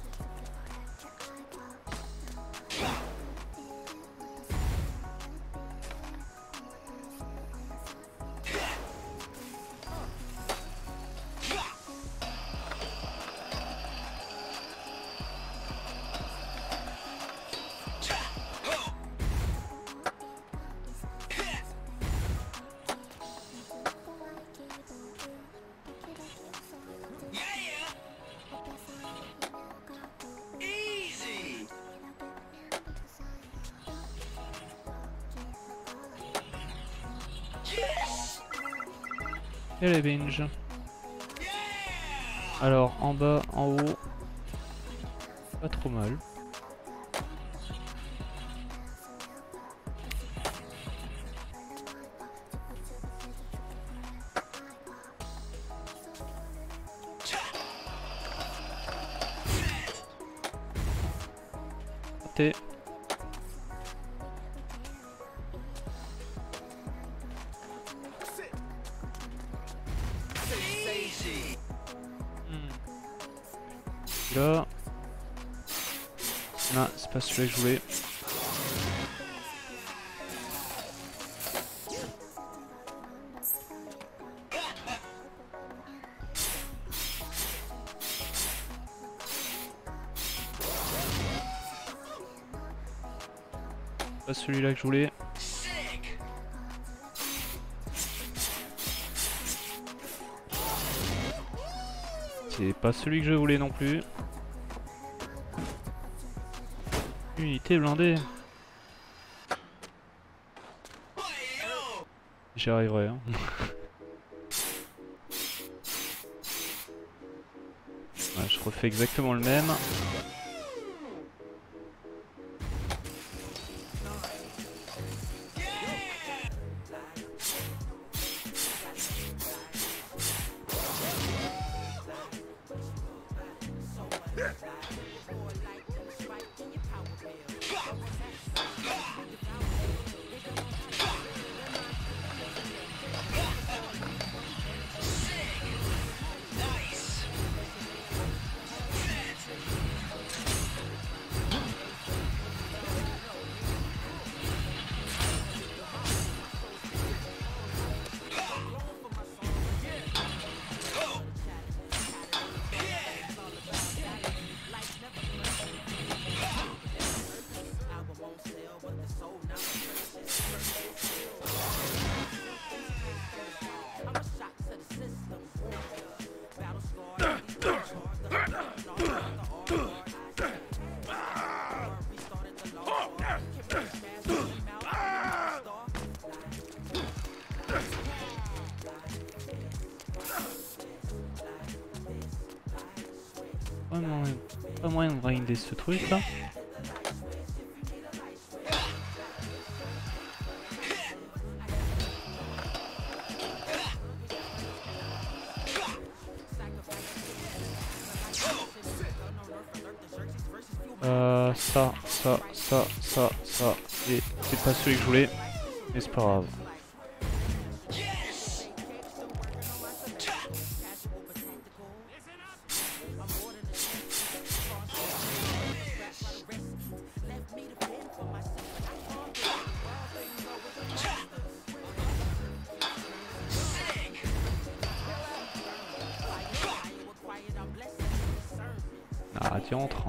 Et les binges. Alors en bas, en haut, pas trop mal. Raté. Là. Non, c'est pas celui-là que je voulais. Pas celui-là que je voulais. C'est pas celui que je voulais non plus. Unité blindée. J'y arriverai. Hein. Ouais, je refais exactement le même. Pas moyen de grinder ce truc là. Ça. Et c'est pas celui que je voulais. Mais c'est pas grave. Ah, tiens, entre.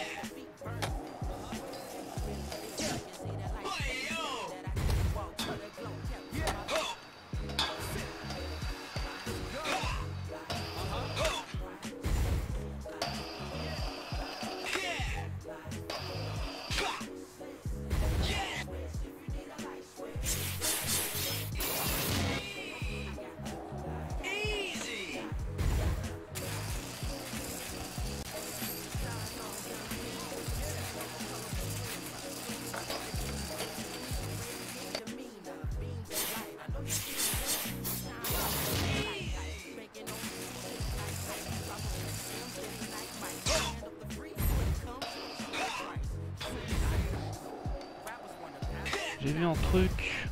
J'ai vu un truc.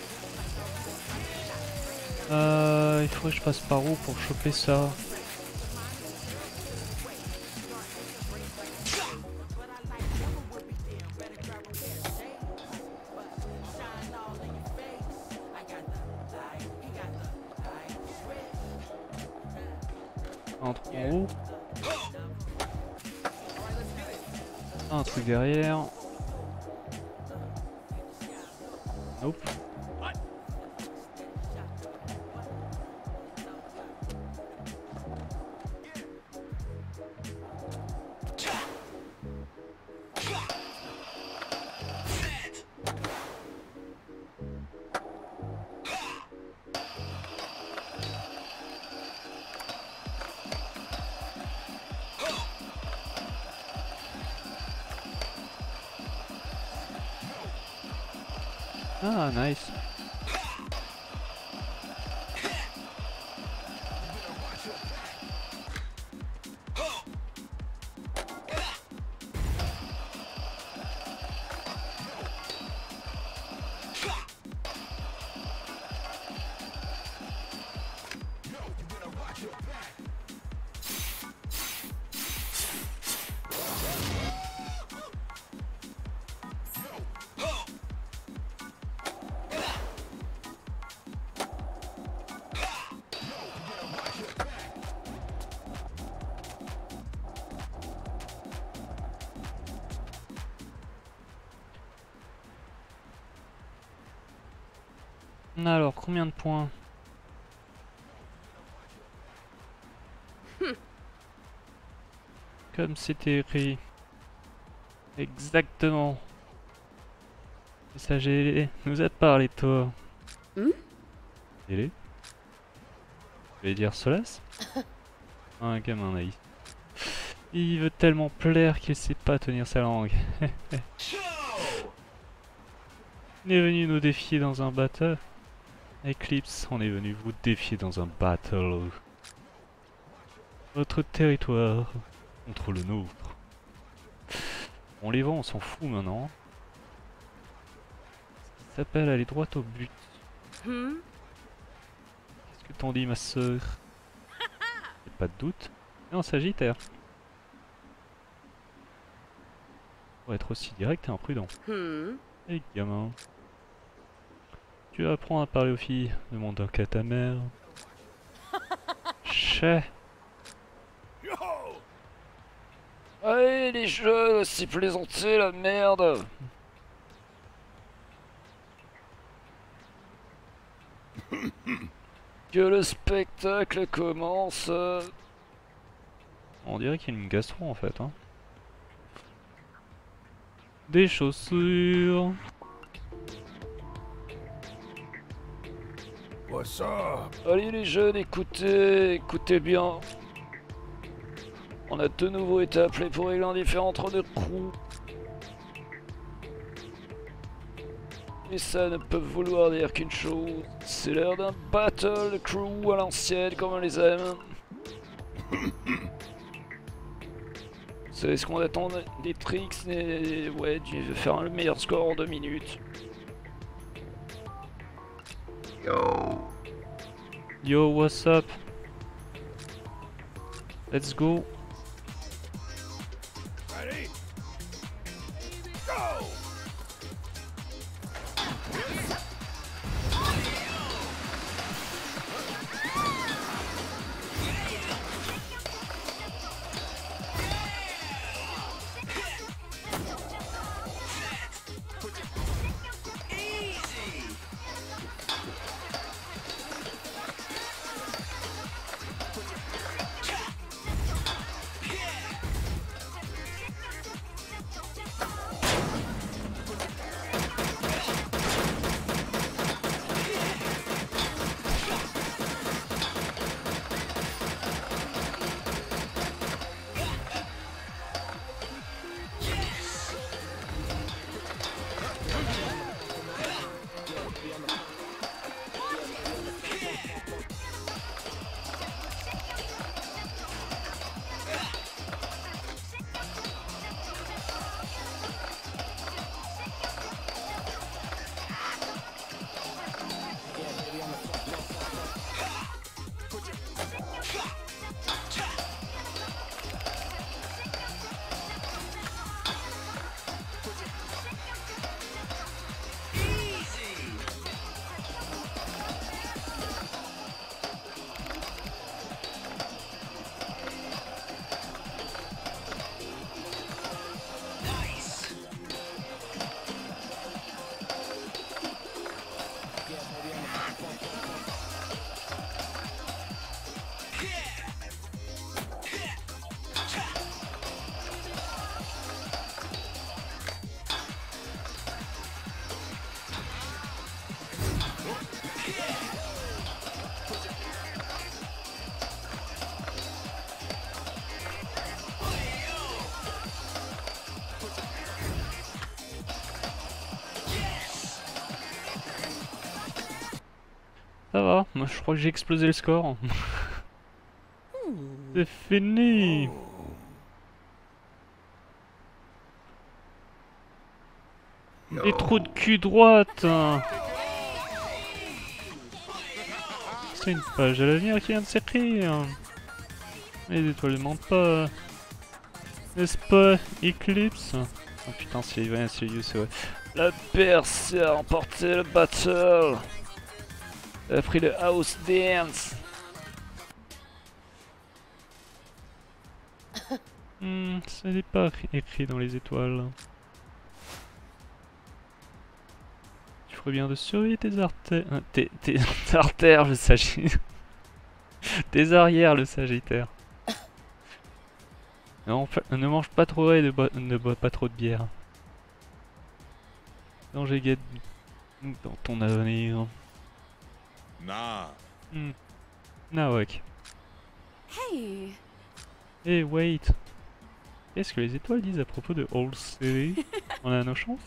Il faudrait que je passe par où pour choper ça? Un trou en haut. Un truc derrière. Nope. Ah, nice. Alors, combien de points? Comme c'était écrit. Exactement. Le messager nous a parlé, toi. Télé? Je vais dire Solas? Un gamin naïf. Il veut tellement plaire qu'il sait pas tenir sa langue. Il est venu nous défier dans un battle. Eclipse, on est venu vous défier dans un battle. Votre territoire contre le nôtre. On les vend, on s'en fout maintenant. Ça s'appelle aller droit au but. Qu'est-ce que t'en dis, ma soeur? Y'a pas de doute. Non, Sagittaire. Pour être aussi direct et imprudent. Eh gamin. Tu vas apprendre à parler aux filles. Demande donc à ta mère. Chais. Allez les jeunes, c'est plaisanter la merde. Que le spectacle commence. On dirait qu'il y a une gastro en fait. Hein. Des chaussures. What's up? Allez les jeunes, écoutez bien. On a de nouveau été appelé pour régler un différend entre deux crews. Et ça ne peut vouloir dire qu'une chose, c'est l'heure d'un battle crew à l'ancienne comme on les aime. C'est ce qu'on attend des tricks et ouais, tu veux faire le meilleur score en 2 minutes. Yo, what's up? Let's go. Ready? Go! Ça va, moi je crois que j'ai explosé le score. C'est fini. Des trous de cul droite. C'est une page à l'avenir qui vient de s'écrire. Les étoiles ne mentent pas. N'est-ce pas, Eclipse? Oh putain, c'est Ivan, c'est You, c'est vrai. La Perse a remporté le battle. Elle a pris le house dance. Ça n'est pas écrit dans les étoiles. Tu ferais bien de surveiller tes artères. Tes artères, le Sagittaire. Tes arrières, le Sagittaire. Non, ne mange pas trop et ne bois pas trop de bière. Danger guette dans ton avenir. Nah. Nawak. Hey. Hey, wait. Qu'est-ce que les étoiles disent à propos de Old City? On a nos chances?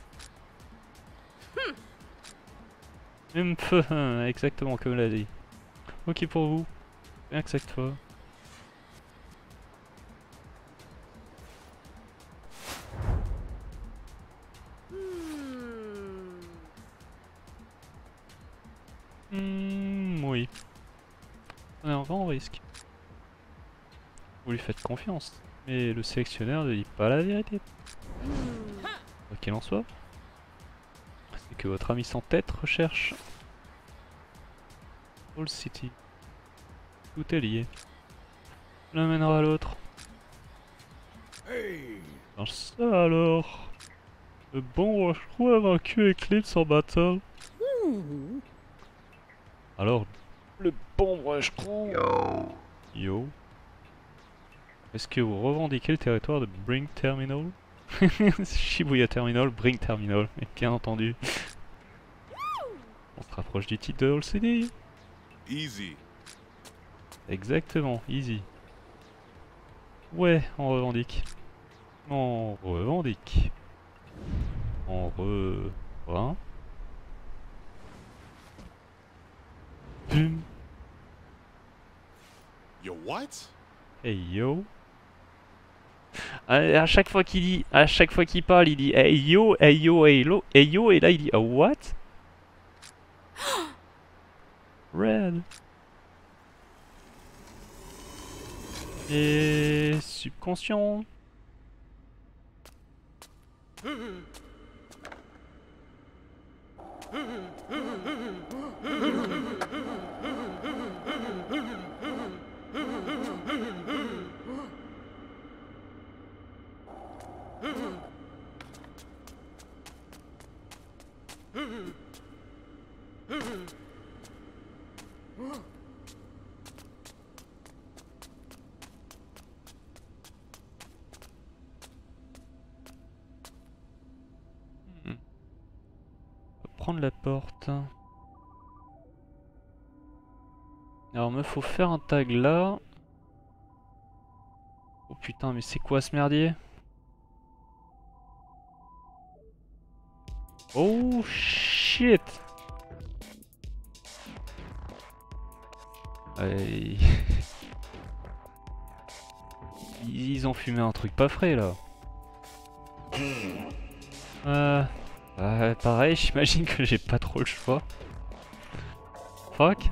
Exactement comme l'a dit. Ok pour vous. Rien que cette fois. Oui. On a un grand risque. Vous lui faites confiance. Mais le sélectionneur ne dit pas la vérité. Quoi qu'il en soit. C'est que votre ami sans tête recherche Old City. Tout est lié. L'un mènera à l'autre. Hey. Alors ça alors. Le bon Rochereau a vaincu Eclipse en battle. Alors, le bon Rochereau. Yo. Est-ce que vous revendiquez le territoire de Brink Terminal? Shibuya Terminal, Brink Terminal, bien entendu. On se rapproche du titre de Old City. Easy. Exactement, easy. Ouais, on revendique. On revendique. On re... Hein? Pum. You what? Hey yo. À chaque fois qu'il dit, à chaque fois qu'il parle, il dit hey yo, hey yo, hey yo, hey yo, et là il dit what? Red. Et subconscient. Prendre la porte. Alors me faut faire un tag là. Oh putain, mais c'est quoi ce merdier? Oh shit. Allez. Ils ont fumé un truc pas frais là. Pareil, j'imagine que j'ai pas trop le choix. Fuck.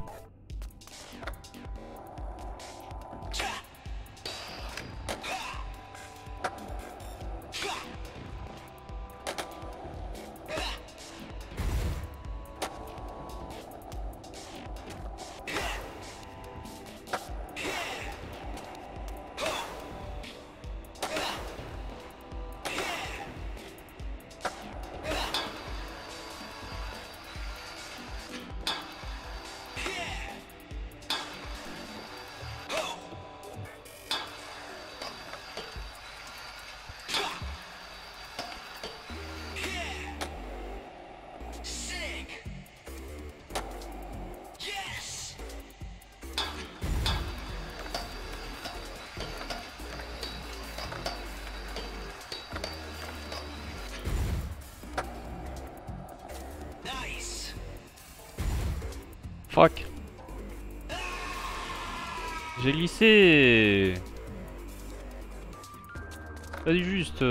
Fuck. J'ai glissé. Pas dit juste.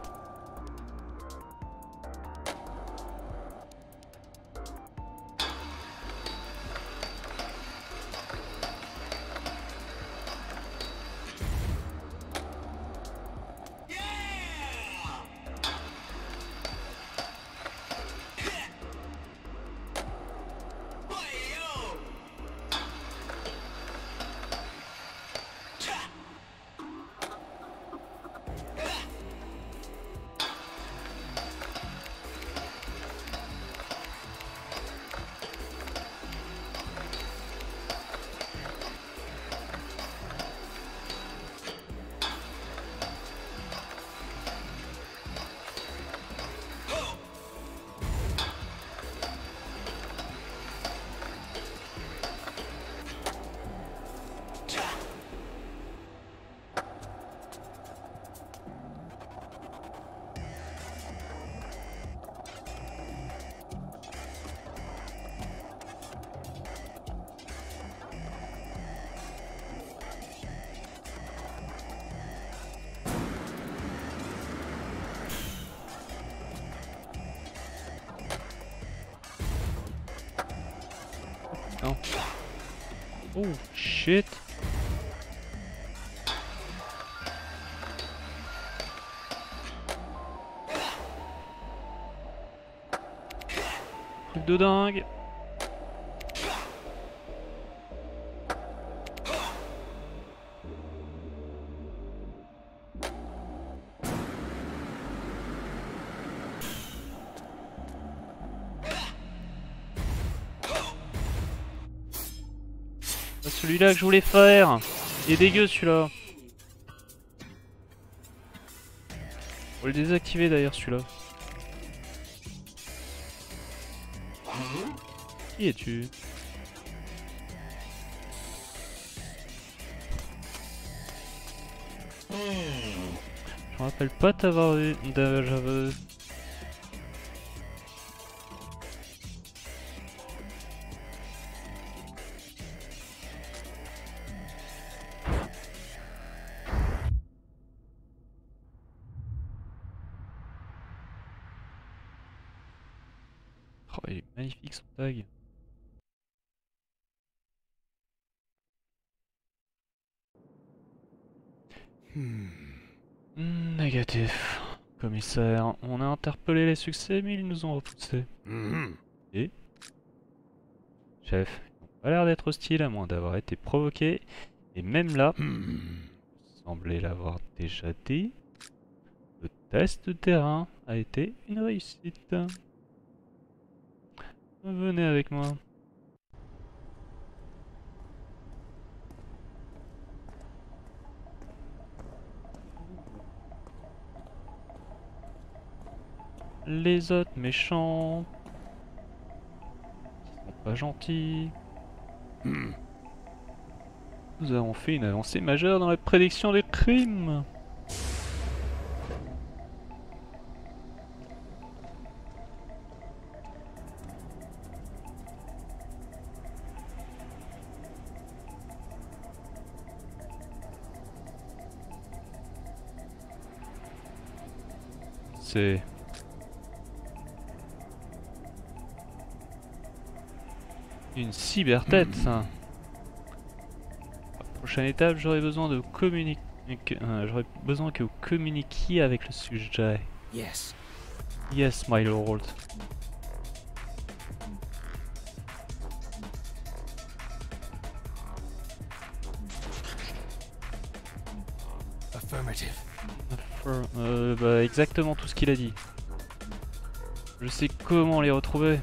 Non. Oh shit. Truc de dingue. Celui-là que je voulais faire. Il est dégueu celui-là. On va le désactiver d'ailleurs celui-là. Qui es-tu? Je me rappelle pas t'avoir vu déjà vu. Oh, il est magnifique son tag. Négatif. Commissaire, on a interpellé les succès mais ils nous ont repoussés. Et chef, ils n'ont pas l'air d'être hostiles à moins d'avoir été provoqués. Et même là, vous semblez l'avoir déjà dit, le test de terrain a été une réussite. Venez avec moi. Les autres méchants, qui sont pas gentils. Nous avons fait une avancée majeure dans la prédiction des crimes. C'est une cyber-tête, ça. Prochaine étape, j'aurai besoin de communiquer. J'aurais besoin que vous communiquiez avec le sujet. Yes. Yes, my lord. Affirmative. Bah, exactement tout ce qu'il a dit. Je sais comment les retrouver.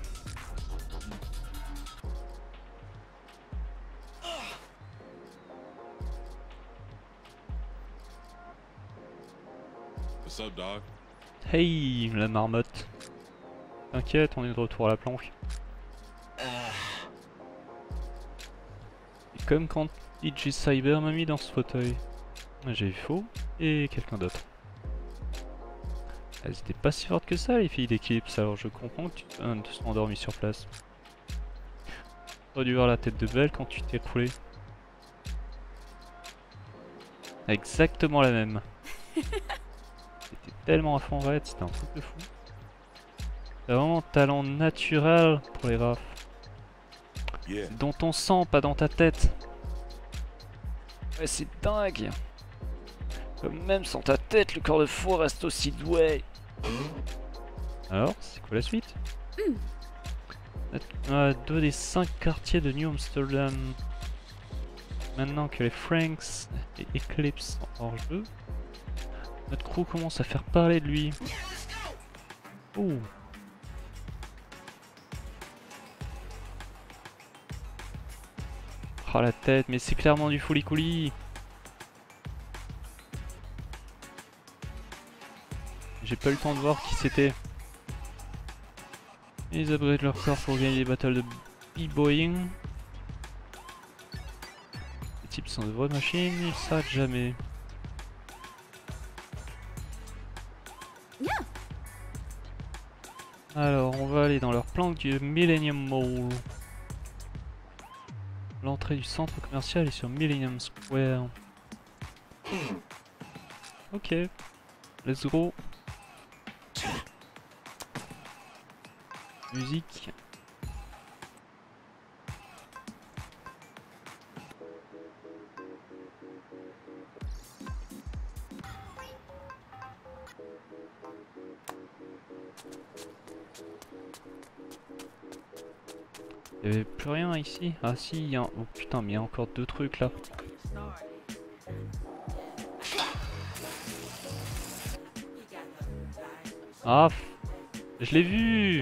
What's up, dog? Hey, la marmotte. T'inquiète, on est de retour à la planche. Et comme quand IG Cyber m'a mis dans ce fauteuil. J'ai eu faux et quelqu'un d'autre. Elles étaient pas si fortes que ça les filles d'Eclipse, alors je comprends que tu te sois endormi sur place. Tu aurais dû voir la tête de Belle quand tu t'es roulé. Exactement la même. C'était tellement à fond raide, c'était un truc de fou. T'as vraiment un talent naturel pour les rafs. Yeah. Dans ton sang, pas dans ta tête. Ouais, c'est dingue. Comme même sans ta tête, le corps de fou reste aussi doué. Alors, c'est quoi la suite? Deux des 5 quartiers de New Amsterdam. Maintenant que les Franks et Eclipse sont hors jeu, notre crew commence à faire parler de lui. Oh. Oh la tête, mais c'est clairement du fouli-couli. J'ai pas eu le temps de voir qui c'était. Ils upgradent leur corps pour gagner des battles de b-boying. Les types sont de vraies machines, ils s'arrêtent jamais. Alors, on va aller dans leur planque du Millennium Mall. L'entrée du centre commercial est sur Millennium Square. Ok, let's go. Musique. Il y avait plus rien ici. Ah si, il y a un... Oh putain, mais il y a encore deux trucs là. Ah, je l'ai vu.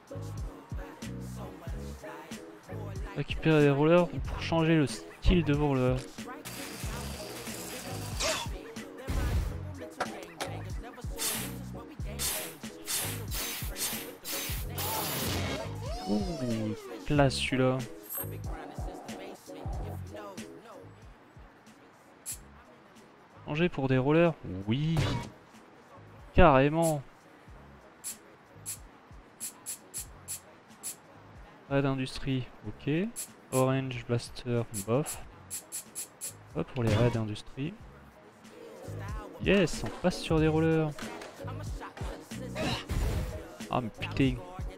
Récupérer des rollers pour changer le style de roller. Ouh, classe celui-là. Changer pour des rollers? Oui. Carrément. Red Industrie, ok. Orange Blaster, bof. Pas pour les Red Industrie. Yes, on passe sur des rollers. Ah mais putain.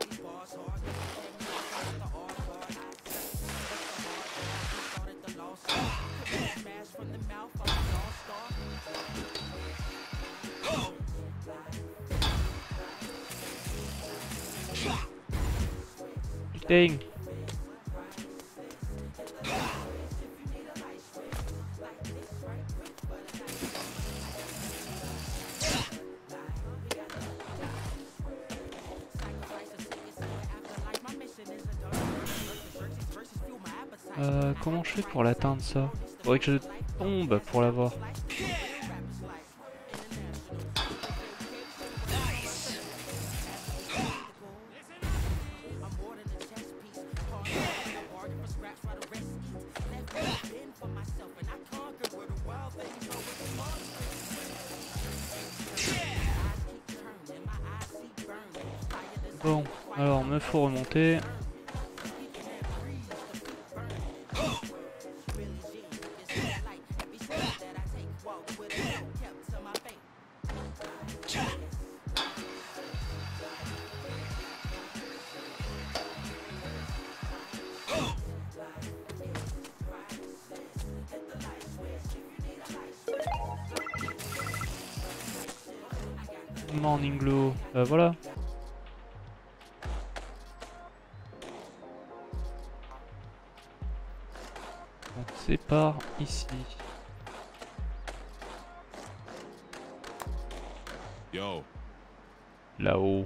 Putain. Comment je fais pour l'atteindre ça? Faudrait que je tombe pour l'avoir. Bon, alors me faut remonter. Morning Glow, voilà. Donc c'est par ici. Yo. Là-haut.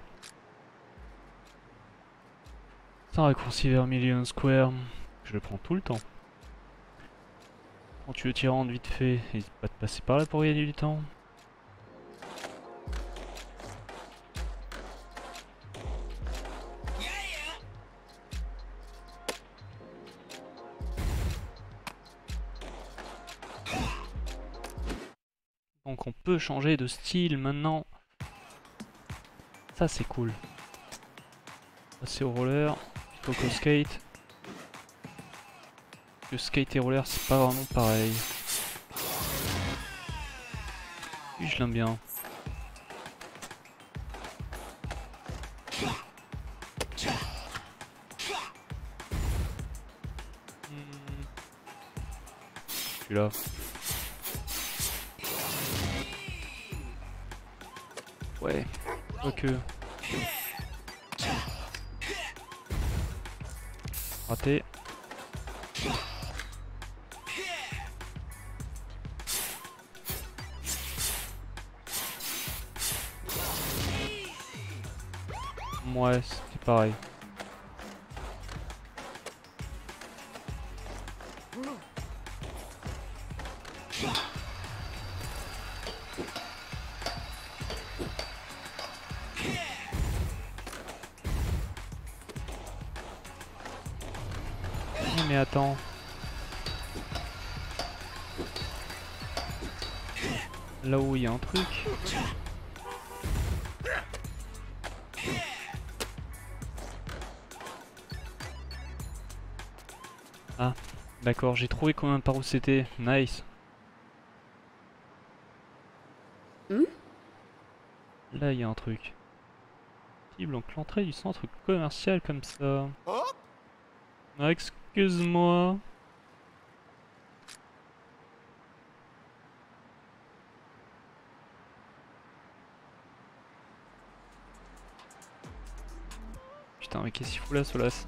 C'est un raccourci vers Million Square. Je le prends tout le temps. Quand tu veux t'y rendre vite fait, n'hésite pas de passer par là pour gagner du temps. Donc on peut changer de style maintenant. Ça c'est cool. Passer au roller, plutôt qu'au skate. Le skate et roller c'est pas vraiment pareil. Lui je l'aime bien. Je suis là. Ouais, quoique. Raté. Ouais, c'était pareil. Mais attends. Là où il y a un truc. Ah, d'accord, j'ai trouvé combien par où c'était. Nice. Là il y a un truc. Donc l'entrée du centre commercial comme ça. Ah, excuse-moi. Putain, mais qu'est-ce qu'il fout là, Solas?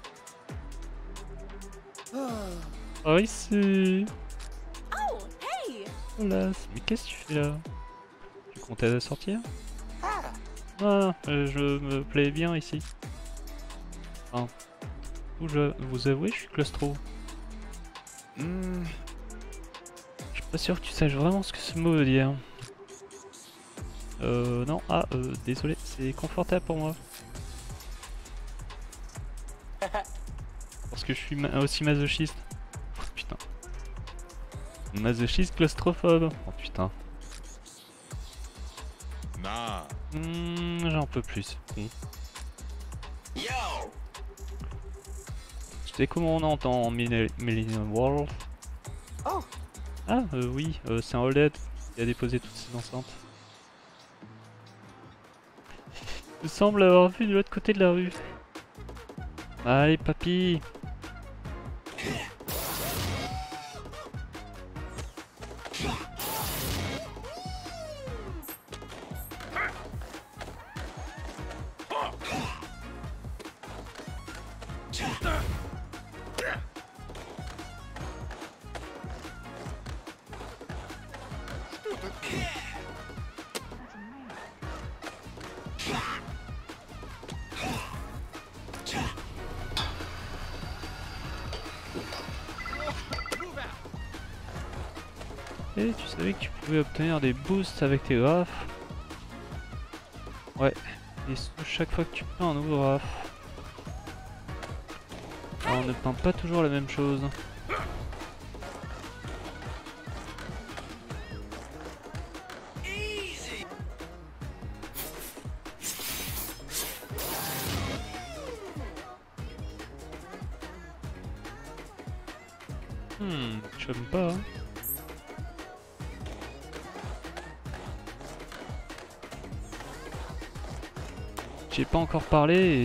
Oh, ici. Oh, hey! Solas, mais qu'est-ce que tu fais là? Tu comptais sortir? Ah, je me plais bien ici. Enfin, vous avouez, je suis claustro. Je suis pas sûr que tu saches vraiment ce que ce mot veut dire. Non, désolé, c'est confortable pour moi. Parce que je suis aussi masochiste. Oh, putain. Masochiste claustrophobe. Oh putain. Nah. J'en peux plus. Con. Tu sais comment on entend en Millennium World? Oh. Ah oui, c'est un Old qui a déposé toutes ses enceintes. Il semble avoir vu de l'autre côté de la rue. Allez papy. Et tu savais que tu pouvais obtenir des boosts avec tes graphes? Ouais, et ce, chaque fois que tu peins un nouveau graphe. Alors, on ne peint pas toujours la même chose. J'aime pas. Hein. J'ai pas encore parlé et...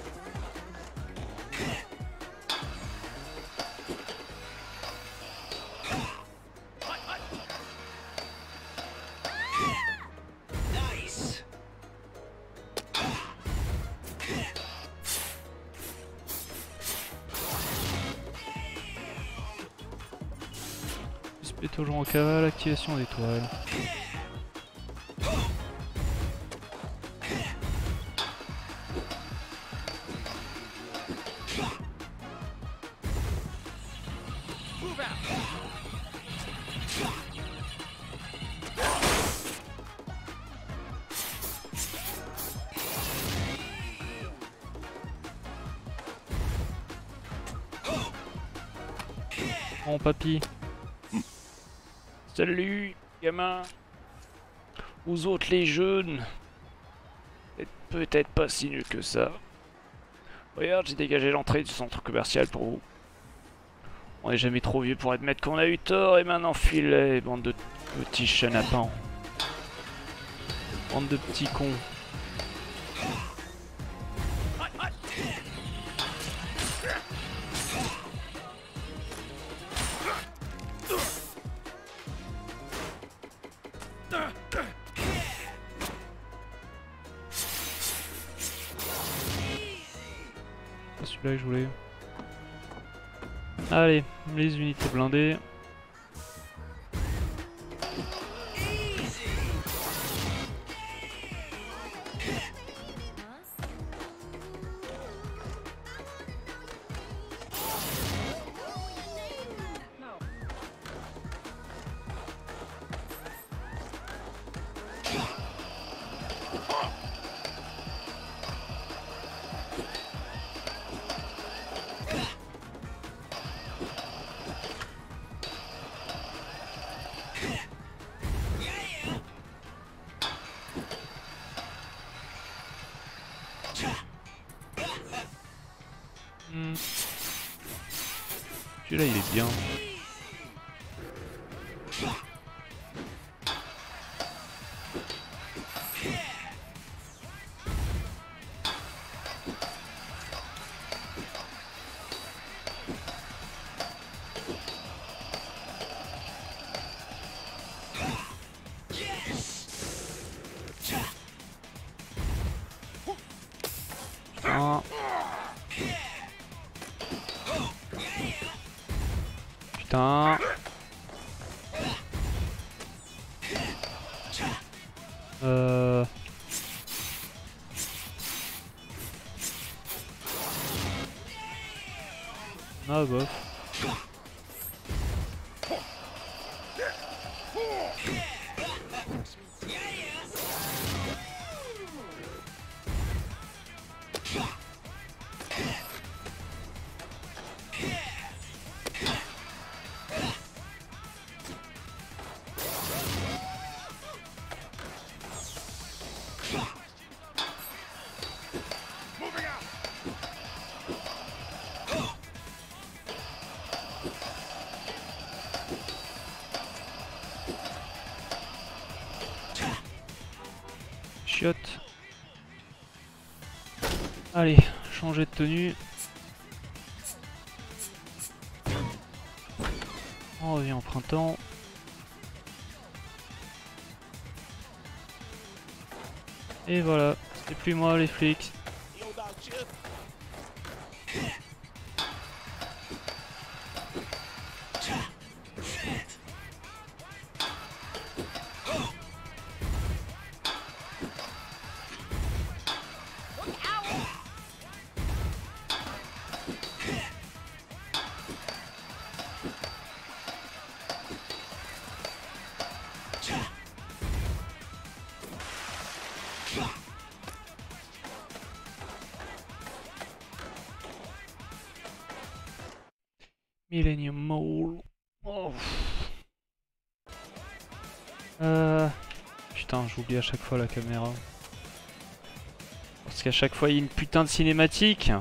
Toujours en cavale, activation d'étoiles. Bon papy. Salut, gamin. Vous autres les jeunes. Peut-être pas si nul que ça. Regarde, j'ai dégagé l'entrée du centre commercial pour vous. On n'est jamais trop vieux pour admettre qu'on a eu tort et maintenant filet, bande de petits chenapans. Bande de petits cons. C'est celui-là que je voulais. Allez, les unités blindées. Celui-là il est bien. Putain. Putain. Ah bof. chiottes. Allez, changer de tenue. On revient au printemps. Et voilà, c'est plus moi les flics. Millennium Mall. Oh. Putain, j'oublie à chaque fois la caméra. Parce qu'à chaque fois il y a une putain de cinématique.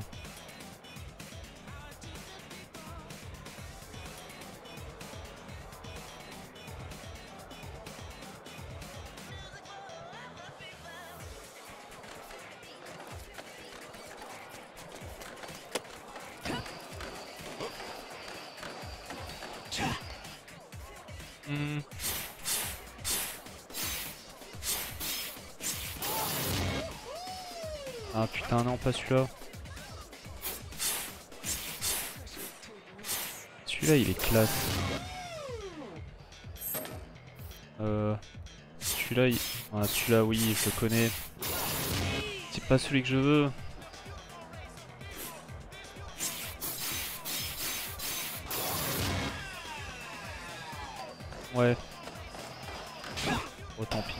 Hmm. Ah putain non, pas celui-là. Celui-là il est classe. Celui-là il... Ah, celui-là oui, je le connais. C'est pas celui que je veux. Ouais. Oh tant pis.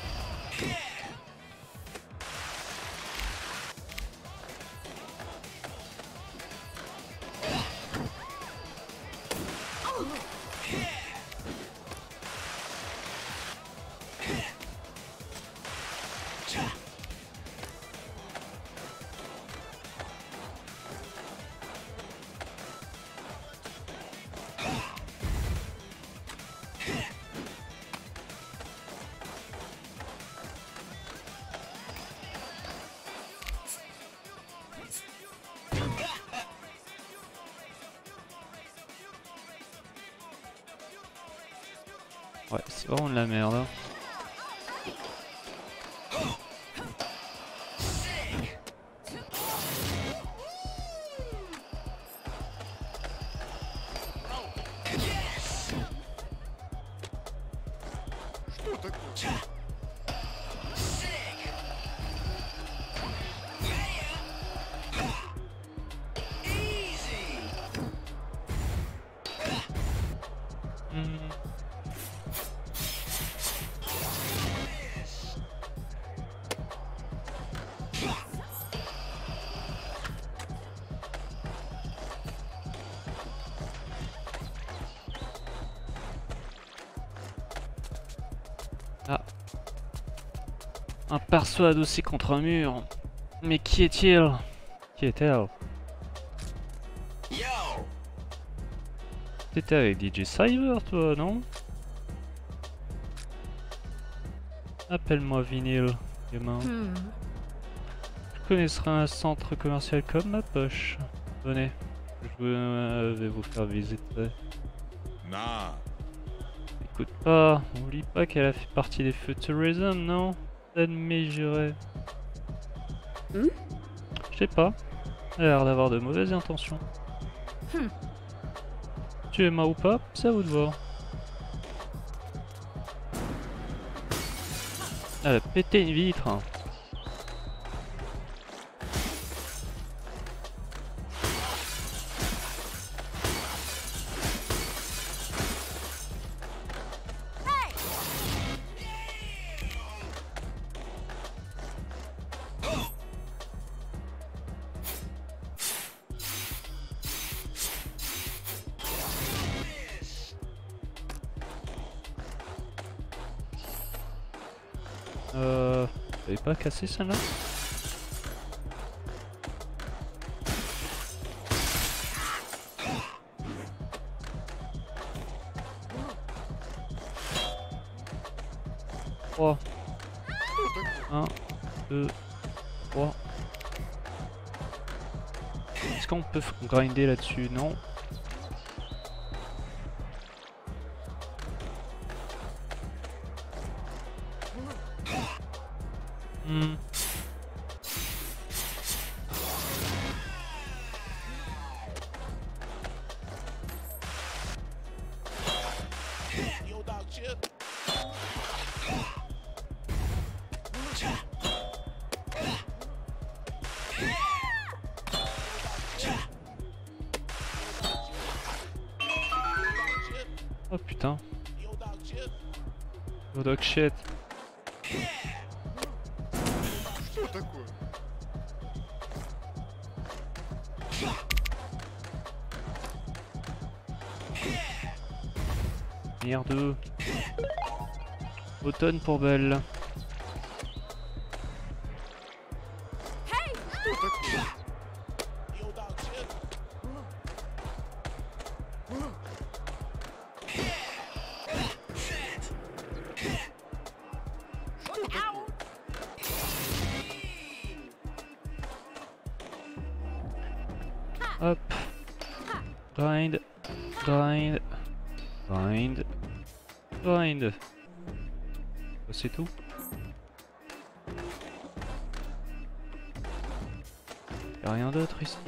Ouais, c'est vraiment de la merde. Hein. Ah. Un perso adossé contre un mur. Mais qui est-il? Qui est-elle? T'étais avec DJ Cyber toi, non? Appelle-moi vinyle, gamin. Je connaisserai un centre commercial comme ma poche. Venez, je vais vous faire visiter. Nah. Écoute pas, oublie pas qu'elle a fait partie des Futurism, non? Ennemi juré. Je sais pas, elle a l'air d'avoir de mauvaises intentions. Tu aimes ou pas, c'est à vous de voir. Elle a pété une vitre. T'avais pas cassé celle-là? Oh. 1, 2, 3. Est-ce qu'on peut grinder là-dessus? Non. Hmm. Oh putain. Oh dog shit. Что такое? Merde. Automne pour Belle. Что такое? Что такое? Hop. Grind. Grind. Grind. Grind. C'est tout. Y'a rien d'autre ici.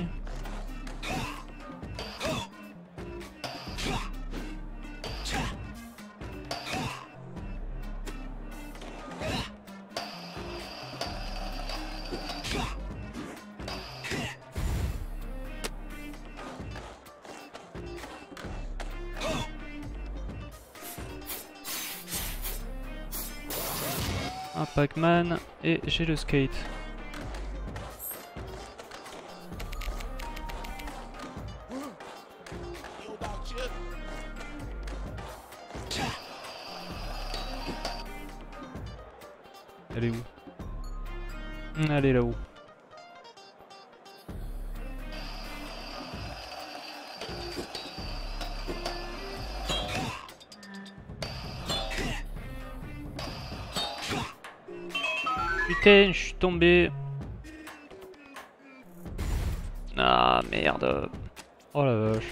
Un Pac-Man et j'ai le skate. Elle est où? Elle est là-haut. Putain, je suis tombé. Ah merde. Oh la vache.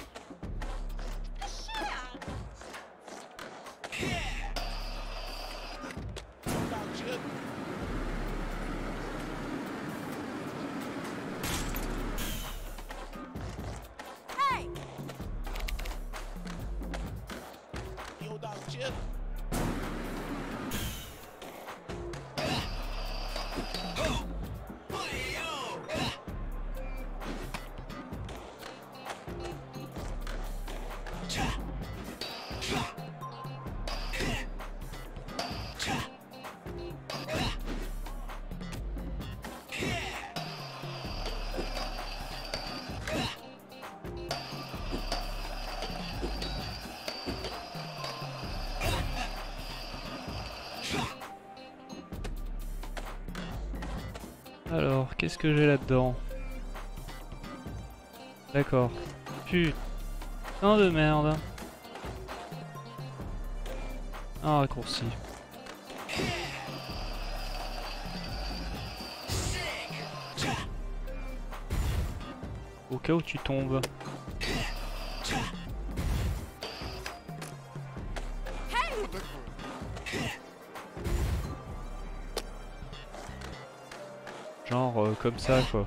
Hey! Alors, qu'est-ce que j'ai là-dedans? D'accord. Putain de merde. Un raccourci. Au cas où tu tombes. Что такое? Genre comme ça quoi.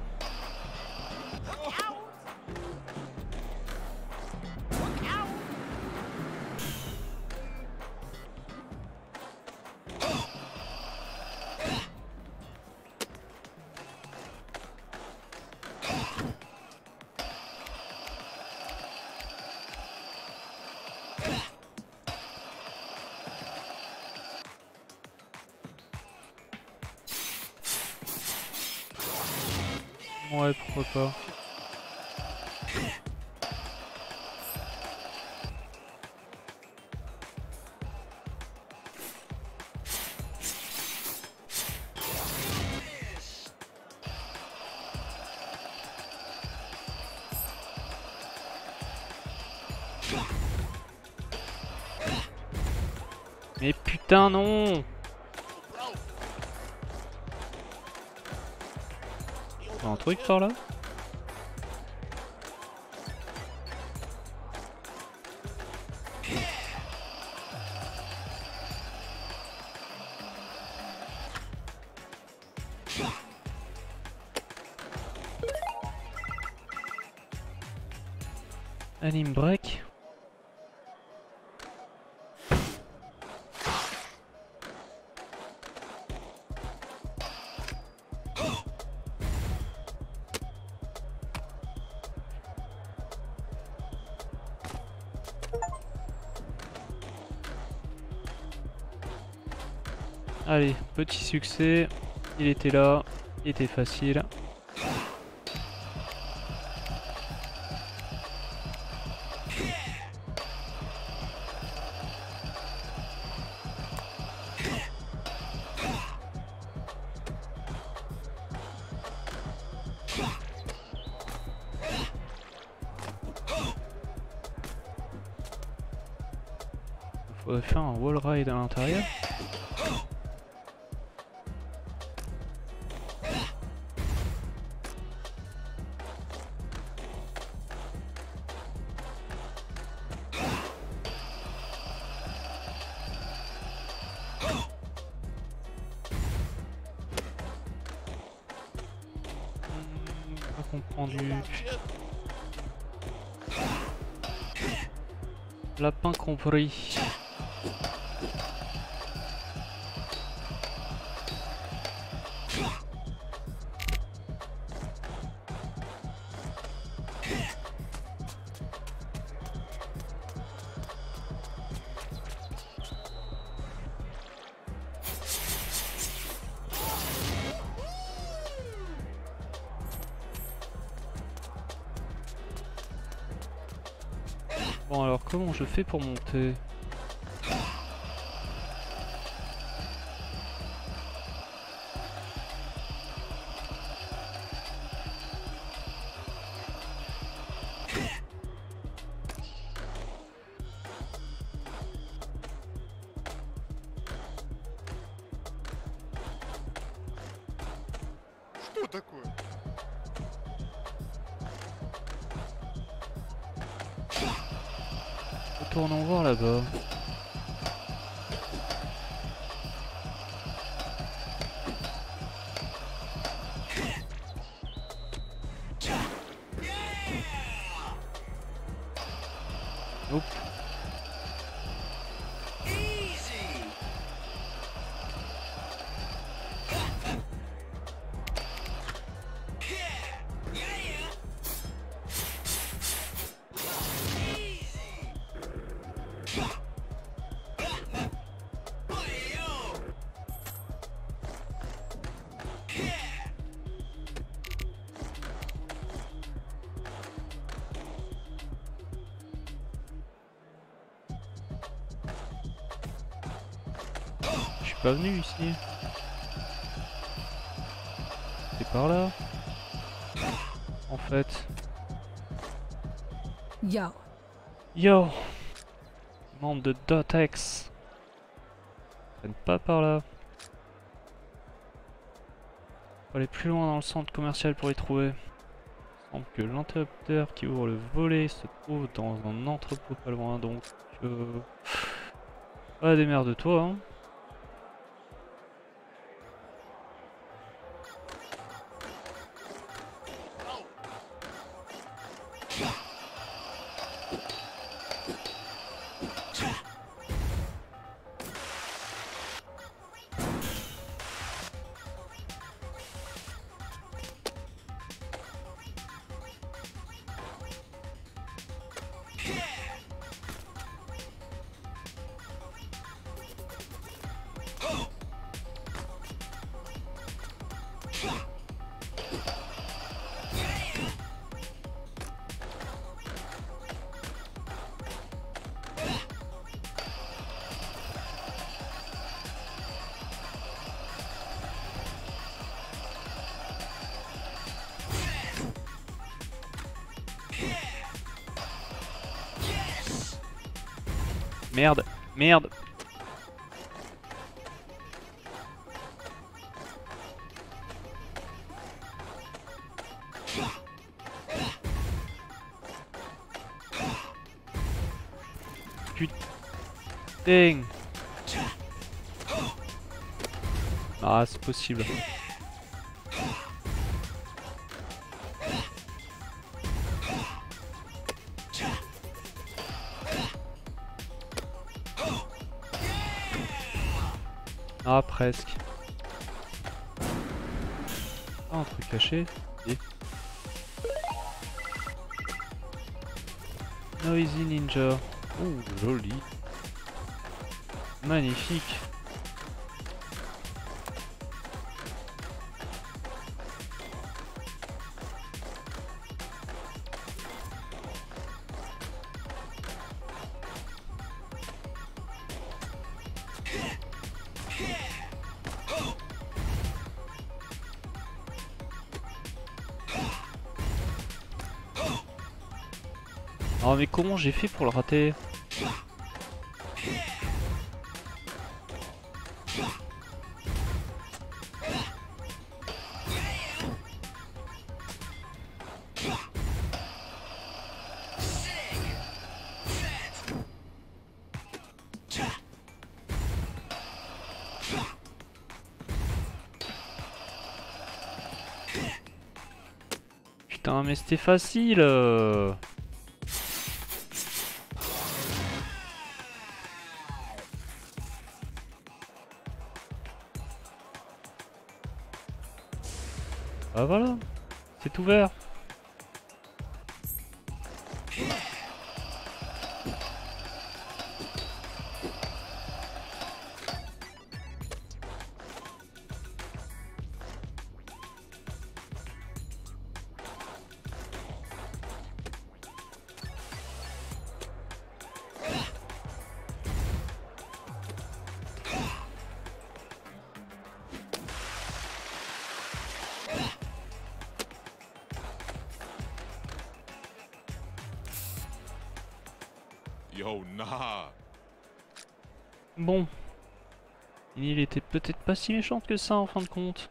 Ouais, pourquoi pas. Mais putain non! Un truc par là? Anime break. Allez, petit succès. Il était là, il était facile. Faudrait faire un wall ride à l'intérieur. Pas comprendu. Lapin compris. Bon alors comment je fais pour monter? Что такое? Retournons voir là-bas. Hop. Je suis pas venu ici. C'est par là. En fait. Yo. Yo! Membre de Dotex. Traîne pas par là. Faut aller plus loin dans le centre commercial pour les trouver. Il semble que l'interrupteur qui ouvre le volet se trouve dans un entrepôt pas loin, donc... Ah, démerde-toi, hein. Merde, merde. putain. Ah, c'est possible. Ah, presque. Ah, un truc caché. Et... Noisy Ninja. Oh, joli. Magnifique. Oh mais comment j'ai fait pour le rater? Putain mais c'était facile. Ah voilà, c'est ouvert. Yo, nah. Bon. Il était peut-être pas si méchant que ça en fin de compte.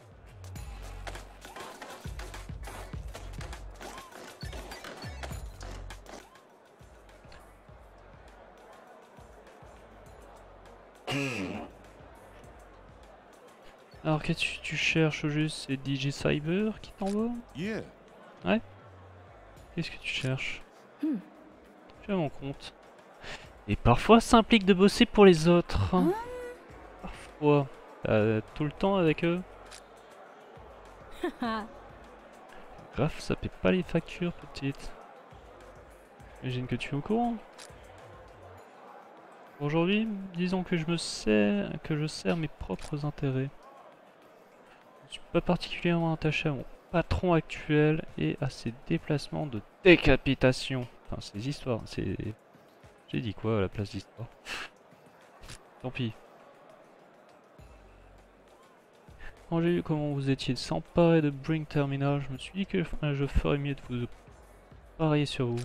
Alors qu'est-ce que tu cherches au juste? C'est DJ Cyber qui t'envoie? Yeah. Qu'est-ce que tu cherches? Je m'en compte. Et parfois ça implique de bosser pour les autres. Parfois. Tout le temps avec eux. Grave, ça paie pas les factures, petite. J'imagine que tu es au courant. Aujourd'hui, disons que je sers mes propres intérêts. Je ne suis pas particulièrement attaché à mon patron actuel et à ses déplacements de décapitation. Enfin, ces histoires, c'est... J'ai dit quoi à la place d'histoire? Tant pis. Quand j'ai vu comment vous étiez s'emparer de Brink Terminal, je me suis dit que je ferais mieux de vous parier sur vous.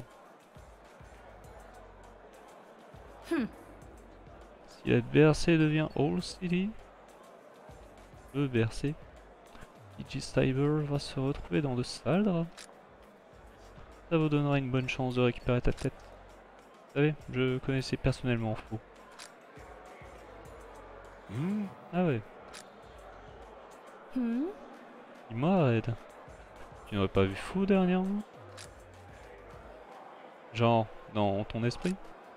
Si la BRC devient All City, le BRC, DJ Cyber va se retrouver dans de sales draps. Ça vous donnera une bonne chance de récupérer ta tête. Vous savez, je connaissais personnellement Fou. Ah ouais. Il m'arrête. Tu n'aurais pas vu Fou dernièrement? Genre, dans ton esprit?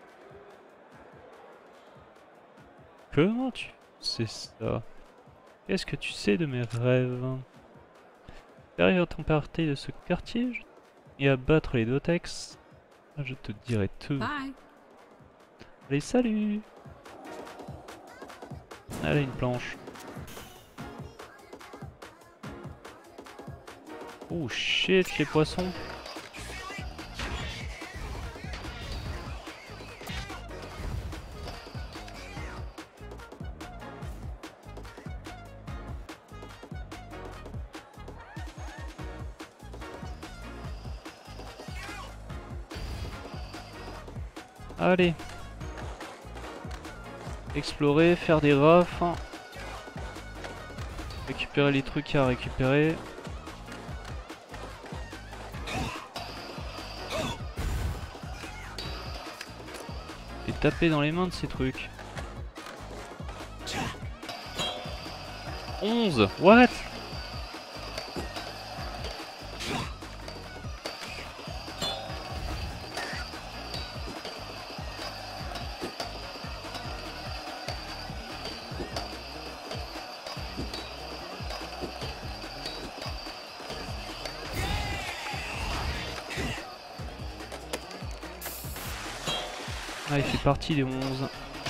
Comment tu sais ça? Qu'est-ce que tu sais de mes rêves? Derrière ton parti de ce quartier et abattre les Dotex, je te dirai tout. Bye. Allez, salut! Allez, une planche. Oh shit, les poissons. Allez. Explorer, faire des rafs. Récupérer les trucs à récupérer. Et taper dans les mains de ces trucs. 11. What? Ah, il fait partie des 11.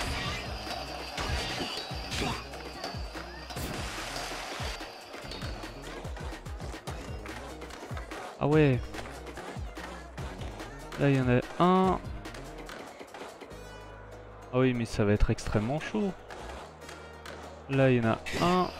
Ah ouais. Là, il y en a un. Ah oui, mais ça va être extrêmement chaud. Là, il y en a un.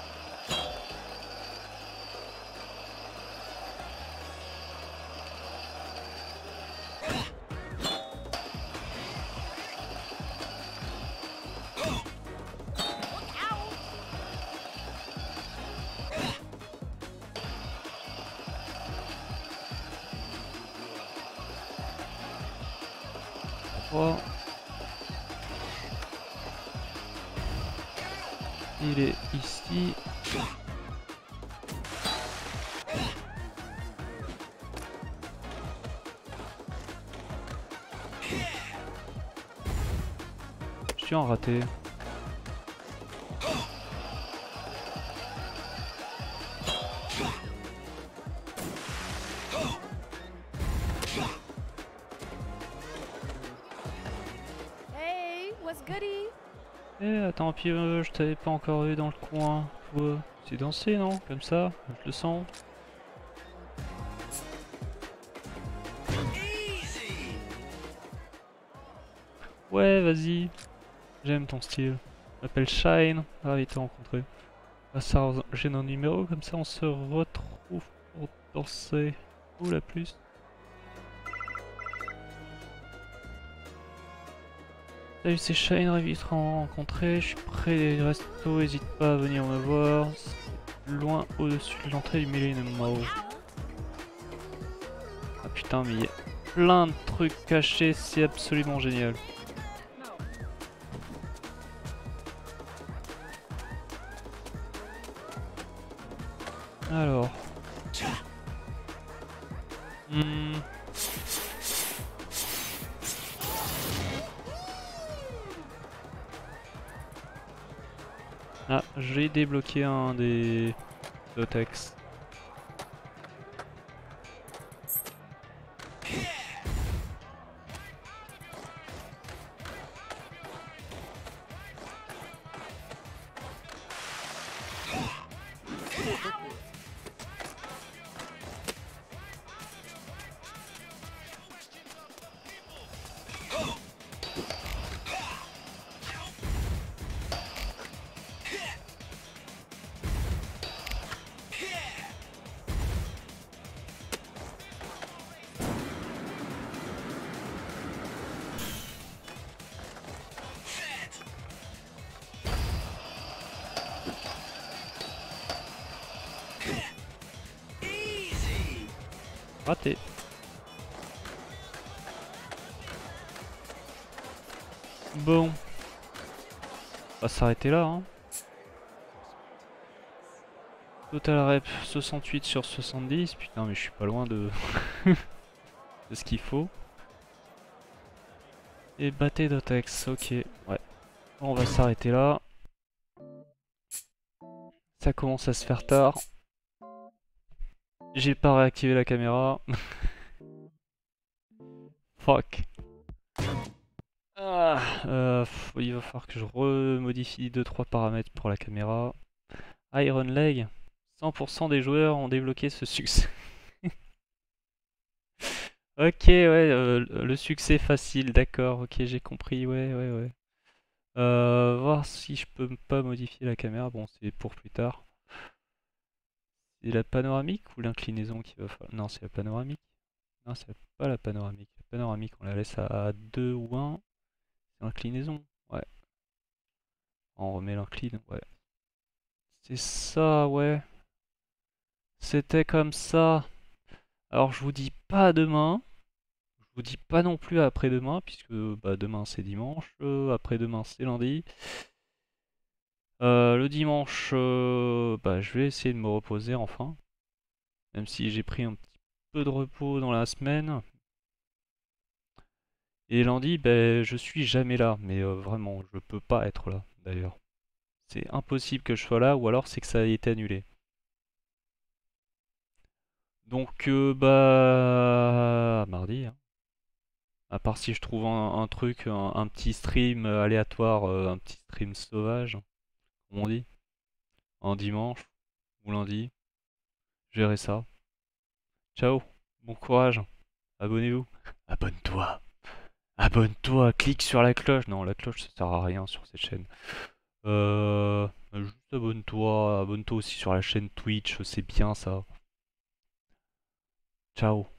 Trois. Il est ici. Je suis en raté. Hey, what's goody? Eh, attends, puis je t'avais pas encore vu dans le coin. Ouais, c'est dansé, non? Comme ça, je le sens. Ouais, vas-y. J'aime ton style. Je m'appelle Shine. Ravi de te rencontrer. On va s'arranger nos numéros, comme ça on se retrouve pour danser. Ou la plus. Salut, c'est Shine, ravi de te rencontrer. Je suis près des restos, n'hésite pas à venir me voir. C'est loin au-dessus de l'entrée du Millennium Mall. Ah putain, mais il y a plein de trucs cachés, c'est absolument génial. Alors. Ah, j'ai débloqué un des Dotex. Raté. Bon. On va s'arrêter là, hein. Total rep 68 sur 70. Putain, mais je suis pas loin de, de ce qu'il faut. Et battez Dotex, ok. Ouais. On va s'arrêter là. Ça commence à se faire tard. J'ai pas réactivé la caméra. Fuck. Ah, il va falloir que je remodifie 2-3 paramètres pour la caméra. Iron Leg. 100% des joueurs ont débloqué ce succès. Ok, ouais, le succès facile, d'accord, ok, j'ai compris, ouais. Voir si je peux pas modifier la caméra, bon, c'est pour plus tard. C'est la panoramique ou l'inclinaison qui va falloir... Non, c'est la panoramique. Non, c'est pas la panoramique. La panoramique, on la laisse à 2 ou 1. C'est l'inclinaison, ouais. On remet l'incline, ouais. C'est ça, ouais. C'était comme ça. Alors, je vous dis pas à demain. Je vous dis pas non plus après-demain, puisque bah, demain c'est dimanche, après-demain c'est lundi. Le dimanche, bah, je vais essayer de me reposer enfin. Même si j'ai pris un petit peu de repos dans la semaine. Et lundi, ben, je suis jamais là. Mais vraiment, je peux pas être là, d'ailleurs. C'est impossible que je sois là, ou alors c'est que ça a été annulé. Donc, bah... mardi, hein. À part si je trouve un truc, un petit stream aléatoire, un petit stream sauvage, comme on dit, un dimanche ou lundi, je verrai ça. Ciao, bon courage, abonnez-vous. Abonne-toi, abonne-toi, clique sur la cloche. Non, la cloche ça sert à rien sur cette chaîne. Juste abonne-toi, abonne-toi aussi sur la chaîne Twitch, c'est bien ça. Ciao.